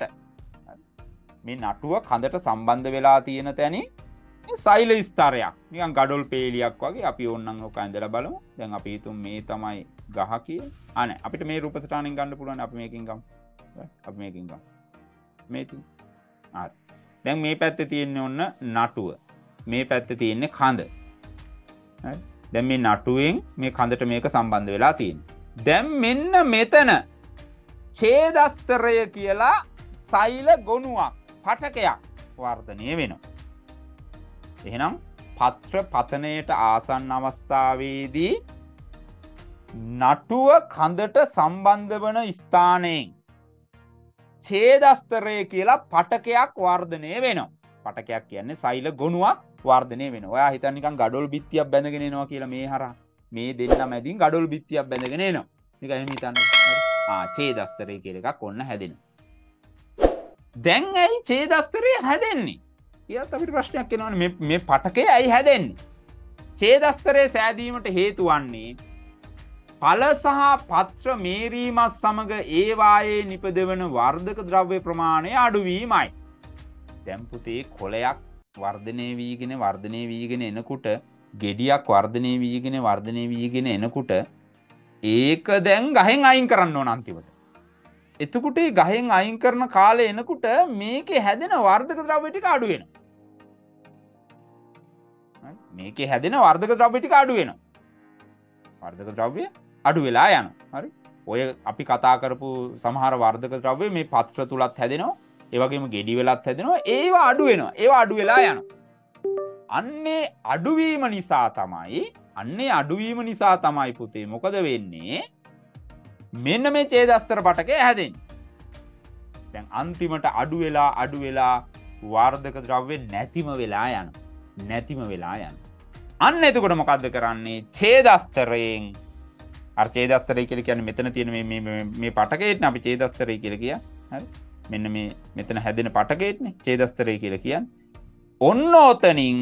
Speaker 1: මේ නටුව කඳට සම්බන්ධ වෙලා තියෙන තැනින් සෛල ස්තරයක්. නිකන් ගඩොල් පේලියක් වගේ අපි ඕනනම් ඔක ඇඳලා බලමු. දැන් අපි හිතමු මේ තමයි ගහ කියලා. නෑ අපිට මේ රූප සටහනෙන් ගන්න පුළුවන්. අපි මේකෙන් ගමු. අපි මේකෙන් ගමු. මේ තියෙන. හරි. දැන් මේ පැත්තේ තියෙන්නේ ඔන්න නටුව. මේ පැත්තේ තියෙන්නේ කඳ. හරි. දැන් මේ නටුවෙන් මේ කඳට මේක සම්බන්ධ වෙලා තියෙනවා. දැන් මෙන්න මෙතන ඡේදස්තරය කියලා සෛල ගොනුවක් පටකයක් වර්ධනය වෙනවා. එහෙනම් පත්‍ර පතනයට ආසන්න අවස්ථාවේදී නටුව කඳට සම්බන්ධ වන ස්ථානයෙන් ඡේදස්තරය කියලා පටකයක් වර්ධනය වෙනවා. පටකයක් කියන්නේ සෛල ගොනුවක් වර්ධනය වෙනවා. ඔයා හිතන්න නිකන් ගඩොල් බිත්තියක් බැඳගෙන එනවා කියලා මේ හරහා මේ දෙන්න මැදින් ගඩොල් බිත්තියක් බැඳගෙන එනවා. නිකන් එහෙම හිතන්න. ඡේදස්තරය කියලා එකක් ඔන්න හැදෙනවා. දැන් ඇයි ඡේදස්තරය හැදෙන්නේ? ඊයත් අපිට ප්‍රශ්නයක් එනවනේ මේ පටකය ඇයි හැදෙන්නේ? ඡේදස්තරය සෑදීමට හේතු වන්නේ ඵල සහ පත්‍ර මේරීමත් සමග ඒ වායේ නිපදවන වර්ධක ද්‍රව්‍ය ප්‍රමාණය අඩුවීමයි. දැන් පුතේ කොළයක් වර්ධනය වීගෙන එනකොට ගෙඩියක් වර්ධනය වීගෙන එනකොට ඒක දැන් ගහෙන් අයින් කරන්න ඕන අන්තිමට. එතකොට ඒ ගහෙන් අයින් කරන කාලේ එනකොට මේකේ හැදෙන වර්ධක ද්‍රව්‍ය ටික අඩු වෙනවා. මේකේ හැදෙන වර්ධක ද්‍රව්‍ය ටික අඩු වෙනවා. වර්ධක ද්‍රව්‍ය අඩු වෙලා යනවා. හරි. ඔය අපි කතා කරපු සමහර වර්ධක ද්‍රව්‍ය මේ පත්‍ර තුලත් හැදෙනවා. ඒ වගේම ගෙඩි වලත් හැදෙනවා. ඒවා අඩු වෙනවා. ඒවා අඩු වෙලා යනවා. අන්නේ අඩුවීම නිසා තමයි පුතේ මොකද වෙන්නේ? මෙන්න මේ ඡේදස්තර පටකය හැදෙන්නේ. දැන් අන්තිමට අඩු වෙලා වර්ධක ද්‍රව්‍ය නැතිම වෙලා යනවා. අන්න එතකොට මොකද්ද කරන්නේ? ඡේදස්තරයෙන් අර ඡේදස්තරය කියලා කියන්නේ මෙතන තියෙන මේ පටකයටනේ අපි ඡේදස්තරය කියලා කියන්නේ. හරි. මෙන්න මේ මෙතන හැදෙන පටකයටනේ ඡේදස්තරය කියලා කියන්නේ. ඔන්න ඔතනින්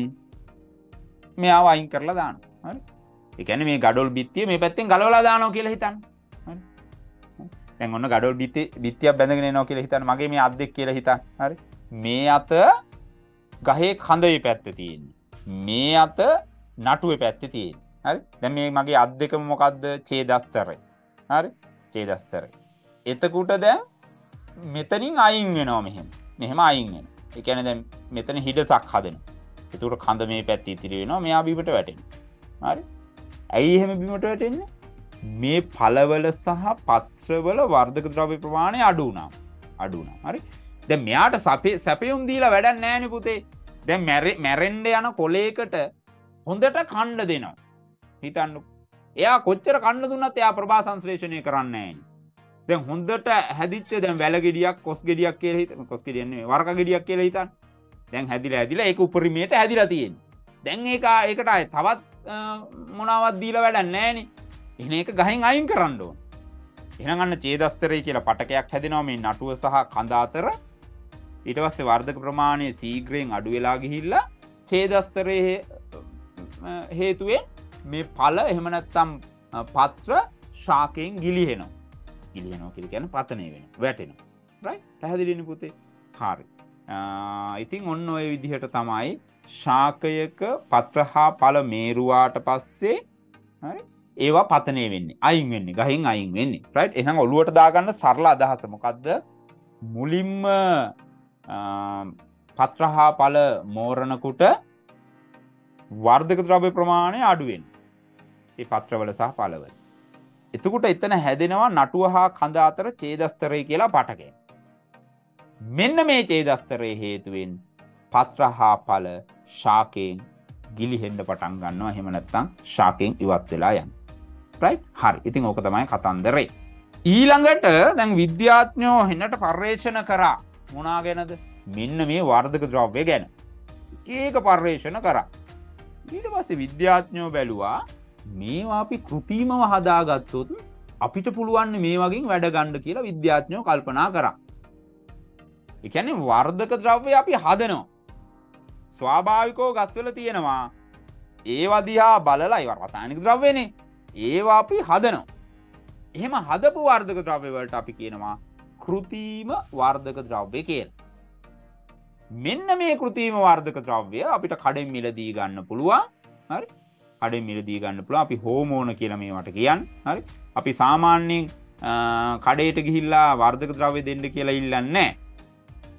Speaker 1: මෙයාව අයින් කරලා දානවා. හරි. ඒ කියන්නේ මේ ගඩොල් බිත්තිය මේ පැත්තෙන් ගලවලා දානවා කියලා හිතන්න. හරි. දැන් ඔන්න ගඩොල් බිත්තියක් බැඳගෙන එනවා කියලා හිතන්න. මගේ මේ අත් දෙක කියලා හිතන්න. හරි. මේ අත ගහේ කඳේ පැත්තේ තියෙන්නේ. මේ අත නටුවේ පැත්තේ තියෙන්නේ. හරි. දැන් මේ මගේ අත් දෙකම මොකද්ද? ඡේදස්තරය. හරි. ඡේදස්තරය. එතකොට දැන් මෙතනින් අයින් වෙනවා මෙහෙම අයින් වෙනවා. ඒ කියන්නේ දැන් මෙතන හිඩසක් හදෙනවා. ඒතකොට කඳ මේ පැත්තේ ඉතිරි වෙනවා. මෙයා බිමට වැටෙනවා. හරි. ඇයි එහෙම බිමට වැටෙන්නේ? මේ ඵලවල සහ පත්‍රවල වර්ධක ද්‍රව්‍ය ප්‍රමාණය අඩු වුණා. හරි. දැන් මෙයාට සැපයුම් දීලා වැඩක් නැහැ නේ පුතේ. දැන් මැරෙන්න යන කොලයකට හොඳට කන්න දෙනවා. හිතන්නකෝ. එයා කොච්චර කන්න දුන්නත් එයා ප්‍රභා සංශ්ලේෂණය කරන්නේ නැහැ නේ. දැන් හොඳට හැදිච්ච දැන් වැල ගෙඩියක් කොස් ගෙඩියක් කියලා හිතන්න. කොස් ගෙඩියක් නෙමෙයි වරක ගෙඩියක් කියලා හිතන්න. දැන් හැදිලා ඒක උපරිමයට හැදිලා තියෙන්නේ. දැන් ඒකට ආයේ තවත් මොනවත් දීලා වැඩක් නැහැ නේ. එහෙනම් ඒක ගහෙන් අයින් කරන්න ඕන. එහෙනම් අන්න ඡේදස්තරය කියලා පටකයක් හැදෙනවා මේ නටුව සහ කඳ අතර. ඊට පස්සේ වර්ධක ප්‍රමාණය ශීඝ්‍රයෙන් අඩු වෙලා ගිහිල්ලා ඡේදස්තරයේ හේතුවෙන් මේ ඵල එහෙම නැත්නම් පත්‍ර ශාකයෙන් ගිලිහෙනවා. ගිලිහෙනවා කියන්නේ පතනය වෙනවා. වැටෙනවා. රයිට්? පැහැදිලිනේ පුතේ? හරි. ඉතින් ඔන්න ඔය විදිහට තමයි ශාකයක පත්‍ර හා ඵල මේරුවාට පස්සේ හරි ඒවා පතනය වෙන්නේ. අයින් වෙන්නේ. ගහෙන් අයින් වෙන්නේ. රයිට්? එහෙනම් ඔළුවට දාගන්න සරල අදහස මොකද්ද? මුලින්ම පත්‍ර හා ඵල මෝරණකොට වර්ධක ද්‍රව්‍ය ප්‍රමාණය අඩු වෙනවා. ඒ පත්‍රවල සහ ඵලවල. එතකොට එතන හැදෙනවා නටුව හා කඳ අතර ඡේදස්තරය කියලා පටකය. මෙන්න මේ ඡේදස්තරයේ හේතුවෙන් පත්‍ර හා ඵල ශාකයෙන් ගිලිහෙන්න පටන් ගන්නවා. එහෙම නැත්නම් ශාකයෙන් ඉවත් වෙලා යනවා. රයිට්? හරි. ඉතින් ඕක තමයි කතන්දරේ. ඊළඟට දැන් විද්‍යාඥයෝ හෙන්නට පර්යේෂණ කරා මොනවා ගැනද? මෙන්න මේ වර්ධක ද්‍රව්‍ය ගැන. එක පර්යේෂණ කරා. ඊට පස්සේ විද්‍යාඥයෝ බැලුවා මේවා අපි කෘතිමව හදාගත්තොත් අපිට පුළුවන් මේ වගේ වැඩ ගන්න කියලා විද්‍යාඥයෝ කල්පනා කරා. ඒ කියන්නේ වර්ධක ද්‍රව්‍ය අපි හදනවා. ස්වාභාවිකව ගස්වල තියෙනවා. ඒවා දිහා බලලා ඒවා රසායනික ද්‍රව්‍යනේ. ඒවා අපි හදනවා. එහෙම හදපු වර්ධක ද්‍රව්‍ය වලට අපි කියනවා කෘතිම වර්ධක ද්‍රව්‍ය කියලා. මෙන්න මේ කෘතිම වර්ධක ද්‍රව්‍ය අපිට කඩෙන් මිලදී ගන්න පුළුවන්. හරි? කඩෙන් මිලදී ගන්න පුළුවන්. අපි හෝමෝන කියලා මේවට කියන්නේ. හරි? අපි සාමාන්‍යයෙන් කඩේට ගිහිල්ලා වර්ධක ද්‍රව්‍ය දෙන්න කියලා ඉල්ලන්නේ නැහැ.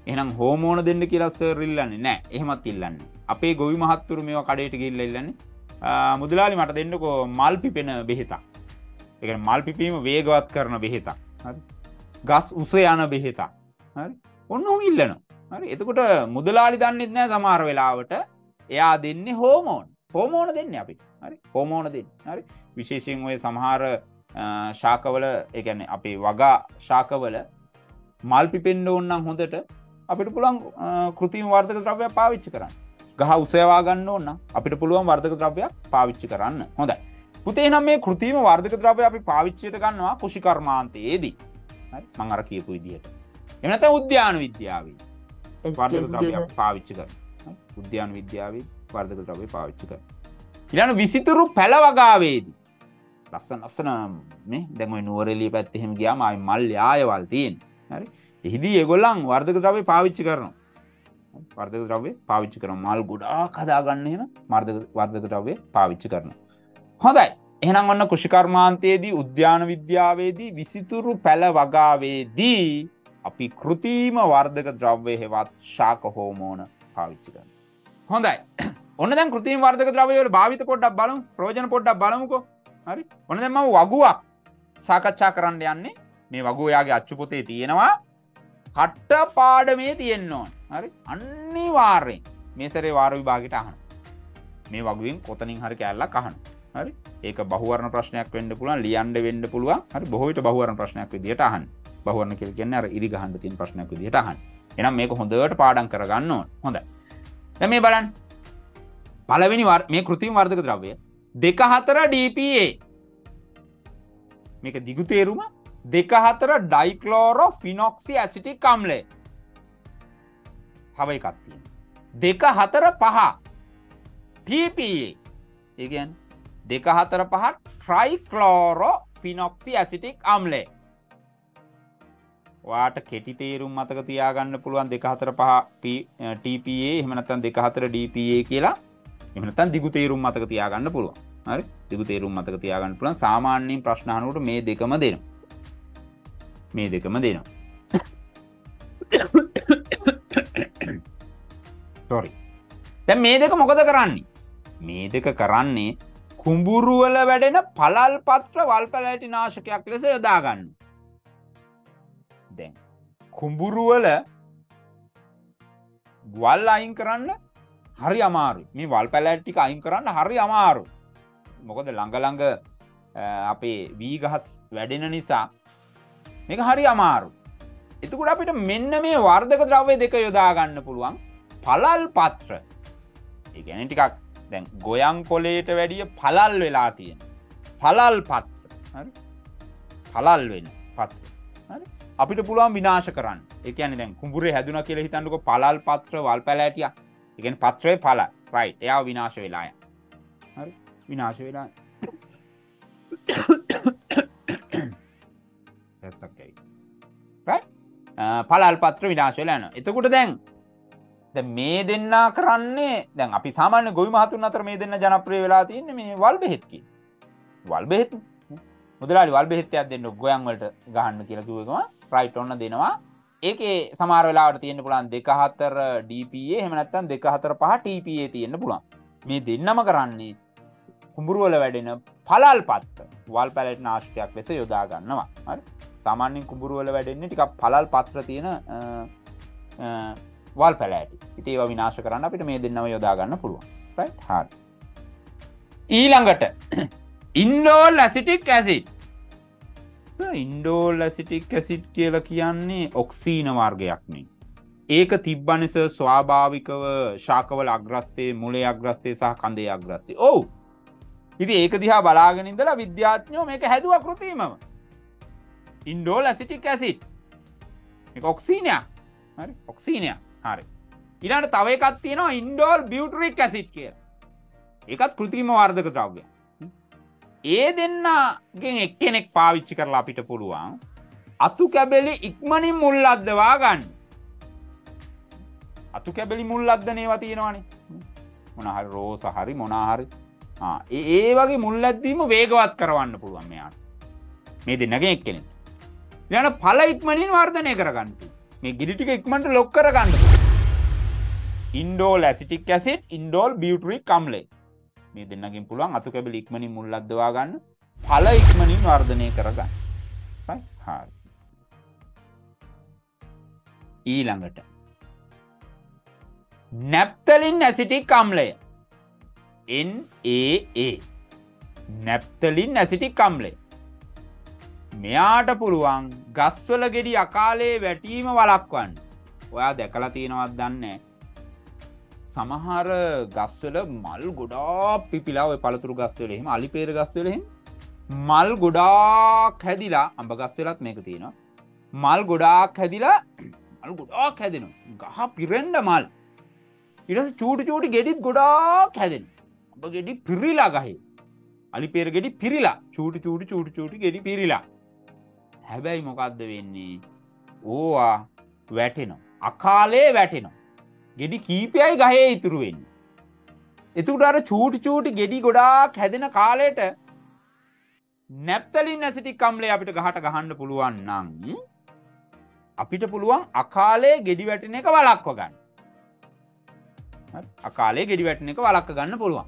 Speaker 1: එහෙනම් හෝමෝන දෙන්න කියලා සර් ඉල්ලන්නේ නැහැ. එහෙමත් ඉල්ලන්නේ. අපේ ගොවි මහත්තුරු මේවා කඩේට ගිහිල්ලා ඉල්ලන්නේ. මුදලාලි මට දෙන්නකෝ මල් පිපෙන බෙහෙතක්. ඒ කියන්නේ මල් පිපීම වේගවත් කරන බෙහෙතක්. හරි. ගස් උස යන බෙහෙතක්. හරි. ඔන්න ඔහොම ඉල්ලනවා. හරි. එතකොට මුදලාලි දන්නෙත් නැහැ සමහර වෙලාවට එයා දෙන්නේ හෝමෝන. හෝමෝන දෙන්නේ අපිට. හරි. හෝමෝන දෙන්නේ. හරි. විශේෂයෙන් ඔය සමහර ශාකවල ඒ කියන්නේ අපේ වගා ශාකවල මල් පිපෙන්න ඕන නම් හොඳට අපිට පුළුවන් කෘත්‍රිම වර්ධක ද්‍රව්‍යයක් පාවිච්චි කරන්න. ගහ උසයවා ගන්න ඕන නම් අපිට පුළුවන් වර්ධක ද්‍රව්‍යයක් පාවිච්චි කරන්න. හොඳයි. පුතේ නම් මේ කෘත්‍රිම වර්ධක ද්‍රව්‍ය අපි පාවිච්චියට ගන්නවා කෘෂි කර්මාන්තයේදී. හරි. මම අර කියපු විදිහට. එහෙම නැත්නම් උද්‍යාන විද්‍යාවේ වර්ධක ද්‍රව්‍ය පාවිච්චි කරනවා. උද්‍යාන විද්‍යාවේ වර්ධක ද්‍රව්‍ය පාවිච්චි කරනවා. ඊළඟ විසිතුරු පැල වගාවේදී ලස්සන මේ දැන් ඔය නුවරඑළිය පැත්තේ එහෙම ගියාම ආයි මල් යායවල් තියෙනවා. හරි. එහිදී ඒගොල්ලන් වර්ධක ද්‍රව්‍ය පාවිච්චි කරනවා. වර්ධක ද්‍රව්‍ය පාවිච්චි කරනවා. මල් ගොඩාක් හදාගන්න එහෙම වර්ධක ද්‍රව්‍ය පාවිච්චි කරනවා. හොඳයි. එහෙනම් ඔන්න කෘෂි කර්මාන්තයේදී උද්‍යාන විද්‍යාවේදී විසිතුරු පැල වගාවේදී අපි කෘත්‍රිම වර්ධක ද්‍රව්‍ය හෙවත් ශාක හෝමෝන පාවිච්චි කරනවා. හොඳයි. ඔන්න දැන් කෘත්‍රිම වර්ධක ද්‍රව්‍ය වල භාවිත පොඩ්ඩක් බලමු. ප්‍රයෝජන පොඩ්ඩක් බලමුකෝ. හරි. ඔන්න දැන් මම වගුවක් සාකච්ඡා කරන්න යන්නේ. මේ වගුව යාගේ අච්චු පොතේ තියෙනවා. කට්ටපාඩමේ තියෙන්න ඕන. හරි. අනිවාර්යෙන් මේ සැරේ වාර විභාගෙට අහන්න. මේ වගුවෙන් කොතනින් හරි කැලලක් අහන්න. හරි. ඒක බහුවර්ණ ප්‍රශ්නයක් වෙන්න පුළුවන්, ලියන්න වෙන්න පුළුවන්. හරි. බොහෝ විට බහුවර්ණ ප්‍රශ්නයක් විදියට අහන්න. බහුවර්ණ කියලා කියන්නේ අර ඉරි ගහන්න තියෙන ප්‍රශ්නයක් විදියට අහන්න. එහෙනම් මේක හොඳට පාඩම් කරගන්න ඕන. හොඳයි. දැන් මේ බලන්න. පළවෙනි මේ කෘත්‍රිම වර්ධක ද්‍රව්‍ය 2,4 DPA. මේක දිගු තේරුම 2,4 ඩයික්ලෝරොෆිනොක්සි ඇසිටික් අම්ලය. තව එකක් තියෙනවා. 2,4 TPA. ඒ කියන්නේ 2,4 ට්‍රයික්ලෝරොෆිනොක්සි ඇසිටික් අම්ලය. ඔයාට කෙටි තේරුම් මතක තියාගන්න පුළුවන් 2,4 TPA එහෙම නැත්නම් 2,4 DPA කියලා. එහෙම නැත්නම් දිගු තේරුම් මතක තියාගන්න පුළුවන්. හරි. දිගු තේරුම් මතක තියාගන්න පුළුවන්. සාමාන්‍යයෙන් ප්‍රශ්න අහනකොට මේ දෙකම දෙනවා. මේ දෙකම දෙනවා. sorry. දැන් මේ දෙක මොකද කරන්නේ? මේ දෙක කරන්නේ කුඹුරු වල වැඩෙන පළල් පත්‍ර වල් පැලෑටි නාශකයක් ලෙස යොදා ගන්න. දැන් කුඹුරු වල වල් අයින් කරන්න හරි අමාරුයි. මේ වල් පැලෑටි ටික අයින් කරන්න හරි අමාරුයි. මොකද ළඟ අපේ වී ගහස් වැඩෙන නිසා මේක හරි අමාරුයි. එතකොට අපිට මෙන්න මේ වර්ධක ද්‍රව්‍ය දෙක යොදා ගන්න පුළුවන්. පළල් පත්‍ර. ඒ කියන්නේ ටිකක් දැන් ගොයන් කොලේට වැඩිය පළල් වෙලා තියෙන. පළල් පත්‍ර. හරි. පළල් වෙන පත්‍ර. හරි. අපිට පුළුවන් විනාශ කරන්න. ඒ කියන්නේ දැන් කුඹුරේ හැදුනා කියලා හිතන්නකෝ පළල් පත්‍ර වල් පැලෑටියක්. ඒ කියන්නේ පත්‍රේ පළල්. රයිට්. එයාව විනාශ වෙලා යන. හරි. විනාශ වෙලා. that's okay. right? පළල් පත්‍ර විනාශ වෙලා යනවා. එතකොට දැන් මේ දෙන්නා කරන්නේ දැන් අපි සාමාන්‍ය ගොවි මහතුන් අතර මේ දෙන්න ජනප්‍රිය වෙලා තියෙන්නේ මේ වල් බෙහෙත් කියන. වල් බෙහෙත්. මුදලාලි වල් බෙහෙත් එකක් දෙන්න ගොයන් වලට ගහන්න කියලා කිව්ව එකම රයිට් ඔන්න දෙනවා. ඒකේ සමහර වෙලාවට තියෙන්න පුළුවන් 2,4 DPA එහෙම නැත්නම් 2,4 TPA තියෙන්න පුළුවන්. මේ දෙන්නම කරන්නේ කුඹුරු වල වැඩෙන පළල් පත්‍ර වල් පැලෑටි නාශකයක් ලෙස යොදා ගන්නවා. හරි. සාමාන්‍යයෙන් කුඹුරු වල වැඩෙන්නේ ටිකක් පළල් පත්‍ර තියෙන වල් පැලෑටි. ඉතින් ඒවා විනාශ කරන්න අපිට මේ දෙන්නම යොදා ගන්න පුළුවන්. right? හරි. ඊළඟට ඉන්ඩෝල් ඇසිටික් ඇසිඩ්. ඉන්ඩෝල් ඇසිටික් ඇසිඩ් කියලා කියන්නේ ඔක්සීන වර්ගයක් නේ. ඒක තිබ්බනේ සර් ස්වාභාවිකව ශාකවල අග්‍රස්තේ, මුලේ අග්‍රස්තේ සහ කඳේ අග්‍රස්තේ. ඔව්. ඉතින් ඒක දිහා බලාගෙන ඉඳලා විද්‍යාඥයෝ මේක හැදුවා කෘත්‍රිමව. ඉන්ඩෝල් ඇසිටික් ඇසිඩ්. මේක ඔක්සීනයක්. හරි. ඔක්සීනයක්. හරි. ඊළඟට තව එකක් තියෙනවා ඉන්ඩෝල් බියුටරික් ඇසිඩ් කියලා. ඒකත් කෘත්‍රිම වර්ධක ද්‍රව්‍යයක්. ඒ දෙන්නගෙන් එක්කෙනෙක් පාවිච්චි කරලා අපිට පුළුවන් අතු කැබලි ඉක්මනින් මුල් අද්දවා ගන්න. අතු කැබලි මුල් අද්දන ඒවා තියෙනවානේ. මොන හරි රෝස හරි මොන හරි. ඒ වගේ මුල් අද්දීම වේගවත් කරවන්න පුළුවන් මෙයාට. මේ දෙන්නගෙන් එක්කෙනෙක්. ඊළඟ ඵල ඉක්මනින් වර්ධනය කරගන්න පුළුවන්. මේ ගෙඩි ටික ඉක්මනට ලොක් කරගන්න. Indole acetic acid, indole butyric අම්ලය. මේ දෙන්නගෙන් පුළුවන් අතු කැබලි ඉක්මනින් මුල් අද්දවා ගන්න, ඵල ඉක්මනින් වර්ධනය කරගන්න. right? හරි. ඊළඟට නැප්තලින් ඇසිටික් අම්ලය. NAA. නැප්තලින් ඇසිටික් අම්ලය. මෙයාට පුළුවන් ගස්වල ගෙඩි අකාලේ වැටීම වළක්වන්න. ඔයා දැකලා තියෙනවද දන්නේ? සමහර ගස්වල මල් ගොඩාක් පිපිලා ඔය පළතුරු ගස්වල එහෙම අලිපේර ගස්වල එහෙම මල් ගොඩාක් හැදිලා අඹ ගස්වලත් මේක තියෙනවා. මල් ගොඩාක් හැදිලා මල් ගොඩාක් හැදෙනවා. ගහ පිරෙන්න මල්. ඊට පස්සේ චූටි චූටි ගෙඩිත් ගොඩාක් හැදෙනවා. අඹ ගෙඩි පිරිලා ගහේ. අලිපේර ගෙඩි පිරිලා චූටි චූටි ගෙඩි පිරිලා. හැබැයි මොකද්ද වෙන්නේ? ඕවා වැටෙනවා. අකාලේ වැටෙනවා. ගෙඩි කීපයයි ගහේ ඉතුරු වෙන්නේ. එතකොට අර චූටි ගෙඩි ගොඩාක් හැදෙන කාලෙට නැප්තලින් ඇසිටික් අම්ලය අපිට ගහට ගහන්න පුළුවන් නම් අපිට පුළුවන් අකාලේ ගෙඩි වැටෙන එක වළක්ව ගන්න. හරි? අකාලේ ගෙඩි වැටෙන එක වළක්ව ගන්න පුළුවන්.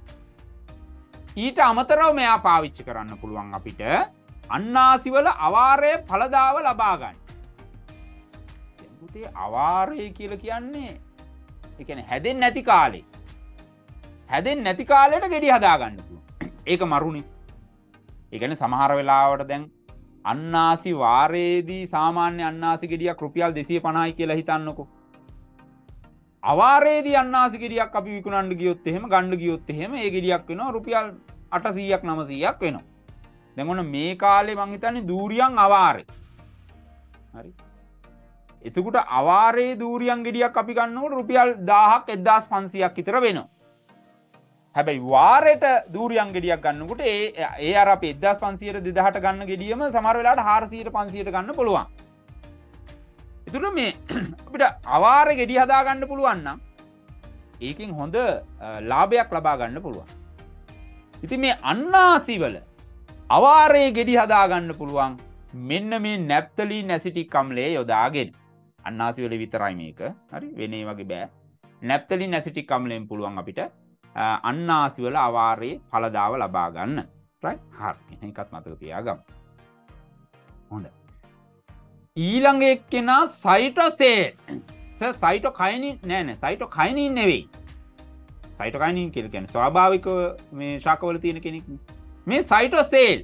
Speaker 1: ඊට අමතරව මෙයා පාවිච්චි කරන්න පුළුවන් අපිට අන්නාසිවල අවාරයේ ඵලදාව ලබා ගන්න. දැන් පුතේ අවාරය කියලා කියන්නේ ඒ කියන්නේ හැදෙන්නේ නැති කාලේ. හැදෙන්නේ නැති කාලෙට ගෙඩි හදා ගන්න පුළුවන්. ඒක මරුනේ. ඒ කියන්නේ සමහර වෙලාවට දැන් අන්නාසි වාරයේදී සාමාන්‍ය අන්නාසි ගෙඩියක් රුපියල් 250යි කියලා හිතන්නකෝ. අවාරයේදී අන්නාසි ගෙඩියක් අපි විකුණන්න ගියොත් එහෙම ගන්න ගියොත් එහෙම ඒ ගෙඩියක් වෙනවා රුපියල් 800ක් 900ක් වෙනවා. දැන් ඔන්න මේ කාලේ මං හිතන්නේ දූරියන් අවාරේ. හරි. එතකොට අවාරේ දූරියන් ගෙඩියක් අපි ගන්නකොට රුපියල් 1000ක් 1500ක් විතර වෙනවා. හැබැයි වාරයට දූරියන් ගෙඩියක් ගන්නකොට ඒ අර අපි 1500ට 2000ට ගන්න ගෙඩියම සමහර වෙලාවට 400ට 500ට ගන්න පුළුවන්. එතකොට මේ අපිට අවාරේ ගෙඩි හදා ගන්න පුළුවන් නම් ඒකෙන් හොඳ ලාභයක් ලබා ගන්න පුළුවන්. ඉතින් මේ අන්නාසි වල අවාරේ ගෙඩි හදා ගන්න පුළුවන් මෙන්න මේ නැප්තලින් ඇසිටික් අම්ලය යොදාගෙන. අන්නාසි වල විතරයි මේක. හරි වෙනේ වගේ බෑ. නැප්තලින් ඇසිටික් අම්ලයෙන් පුළුවන් අපිට අන්නාසි වල අවාරේ ඵලදාව ලබා ගන්න. right? හරි. මේකත් මතක තියාගමු. හොඳයි. ඊළඟ එක්කෙනා සයිටෝසේල්. සයිටෝකයිනින් නෑ සයිටෝකයිනින් නෙවෙයි. සයිටෝකයිනින් කියලා කියන්නේ ස්වාභාවික මේ ශාකවල තියෙන කෙනෙක්. මේ සයිටෝසේල්.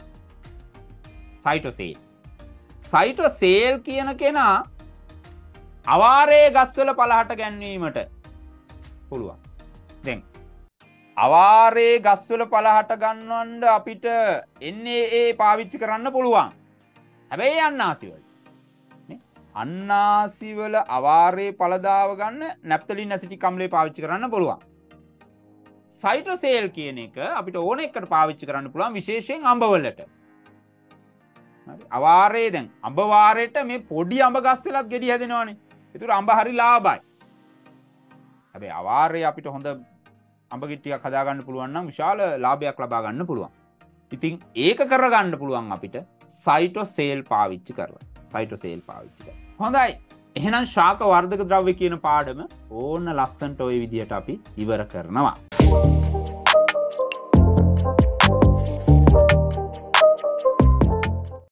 Speaker 1: සයිටෝසේල් කියන කෙනා අවාරේ ගස්වල පළහට ගැන්වීමට පුළුවන්. දැන් අවාරේ ගස්වල පළහට ගන්නවන්න අපිට NAA පාවිච්චි කරන්න පුළුවන්. හැබැයි අන්නාසි වල අන්නාසි වල අවාරේ ඵලදාව ගන්න නැප්තලින් ඇසිටික් අම්ලය පාවිච්චි කරන්න පුළුවන්. සයිටෝසේල් කියන එක අපිට ඕන එකට පාවිච්චි කරන්න පුළුවන් විශේෂයෙන් අඹ වලට. හරි අවාරේ දැන් අඹ වාරේට මේ පොඩි අඹ ගස් වලත් ගෙඩි හැදෙනවනේ. ඒතර අඹ හරි ලාභයි. හැබැයි අවාරේ අපිට හොඳ අඹ ගෙඩියක් හදා ගන්න පුළුවන් නම් විශාල ලාභයක් ලබා ගන්න පුළුවන්. ඉතින් ඒක කරගන්න පුළුවන් අපිට සයිටෝසේල් පාවිච්චි කරලා. සයිටෝසේල් පාවිච්චි කරලා. හොඳයි. එහෙනම් ශාක වර්ධක ද්‍රව්‍ය කියන පාඩම ඕන්න ලස්සනට ওই විදිහට අපි ඉවර කරනවා.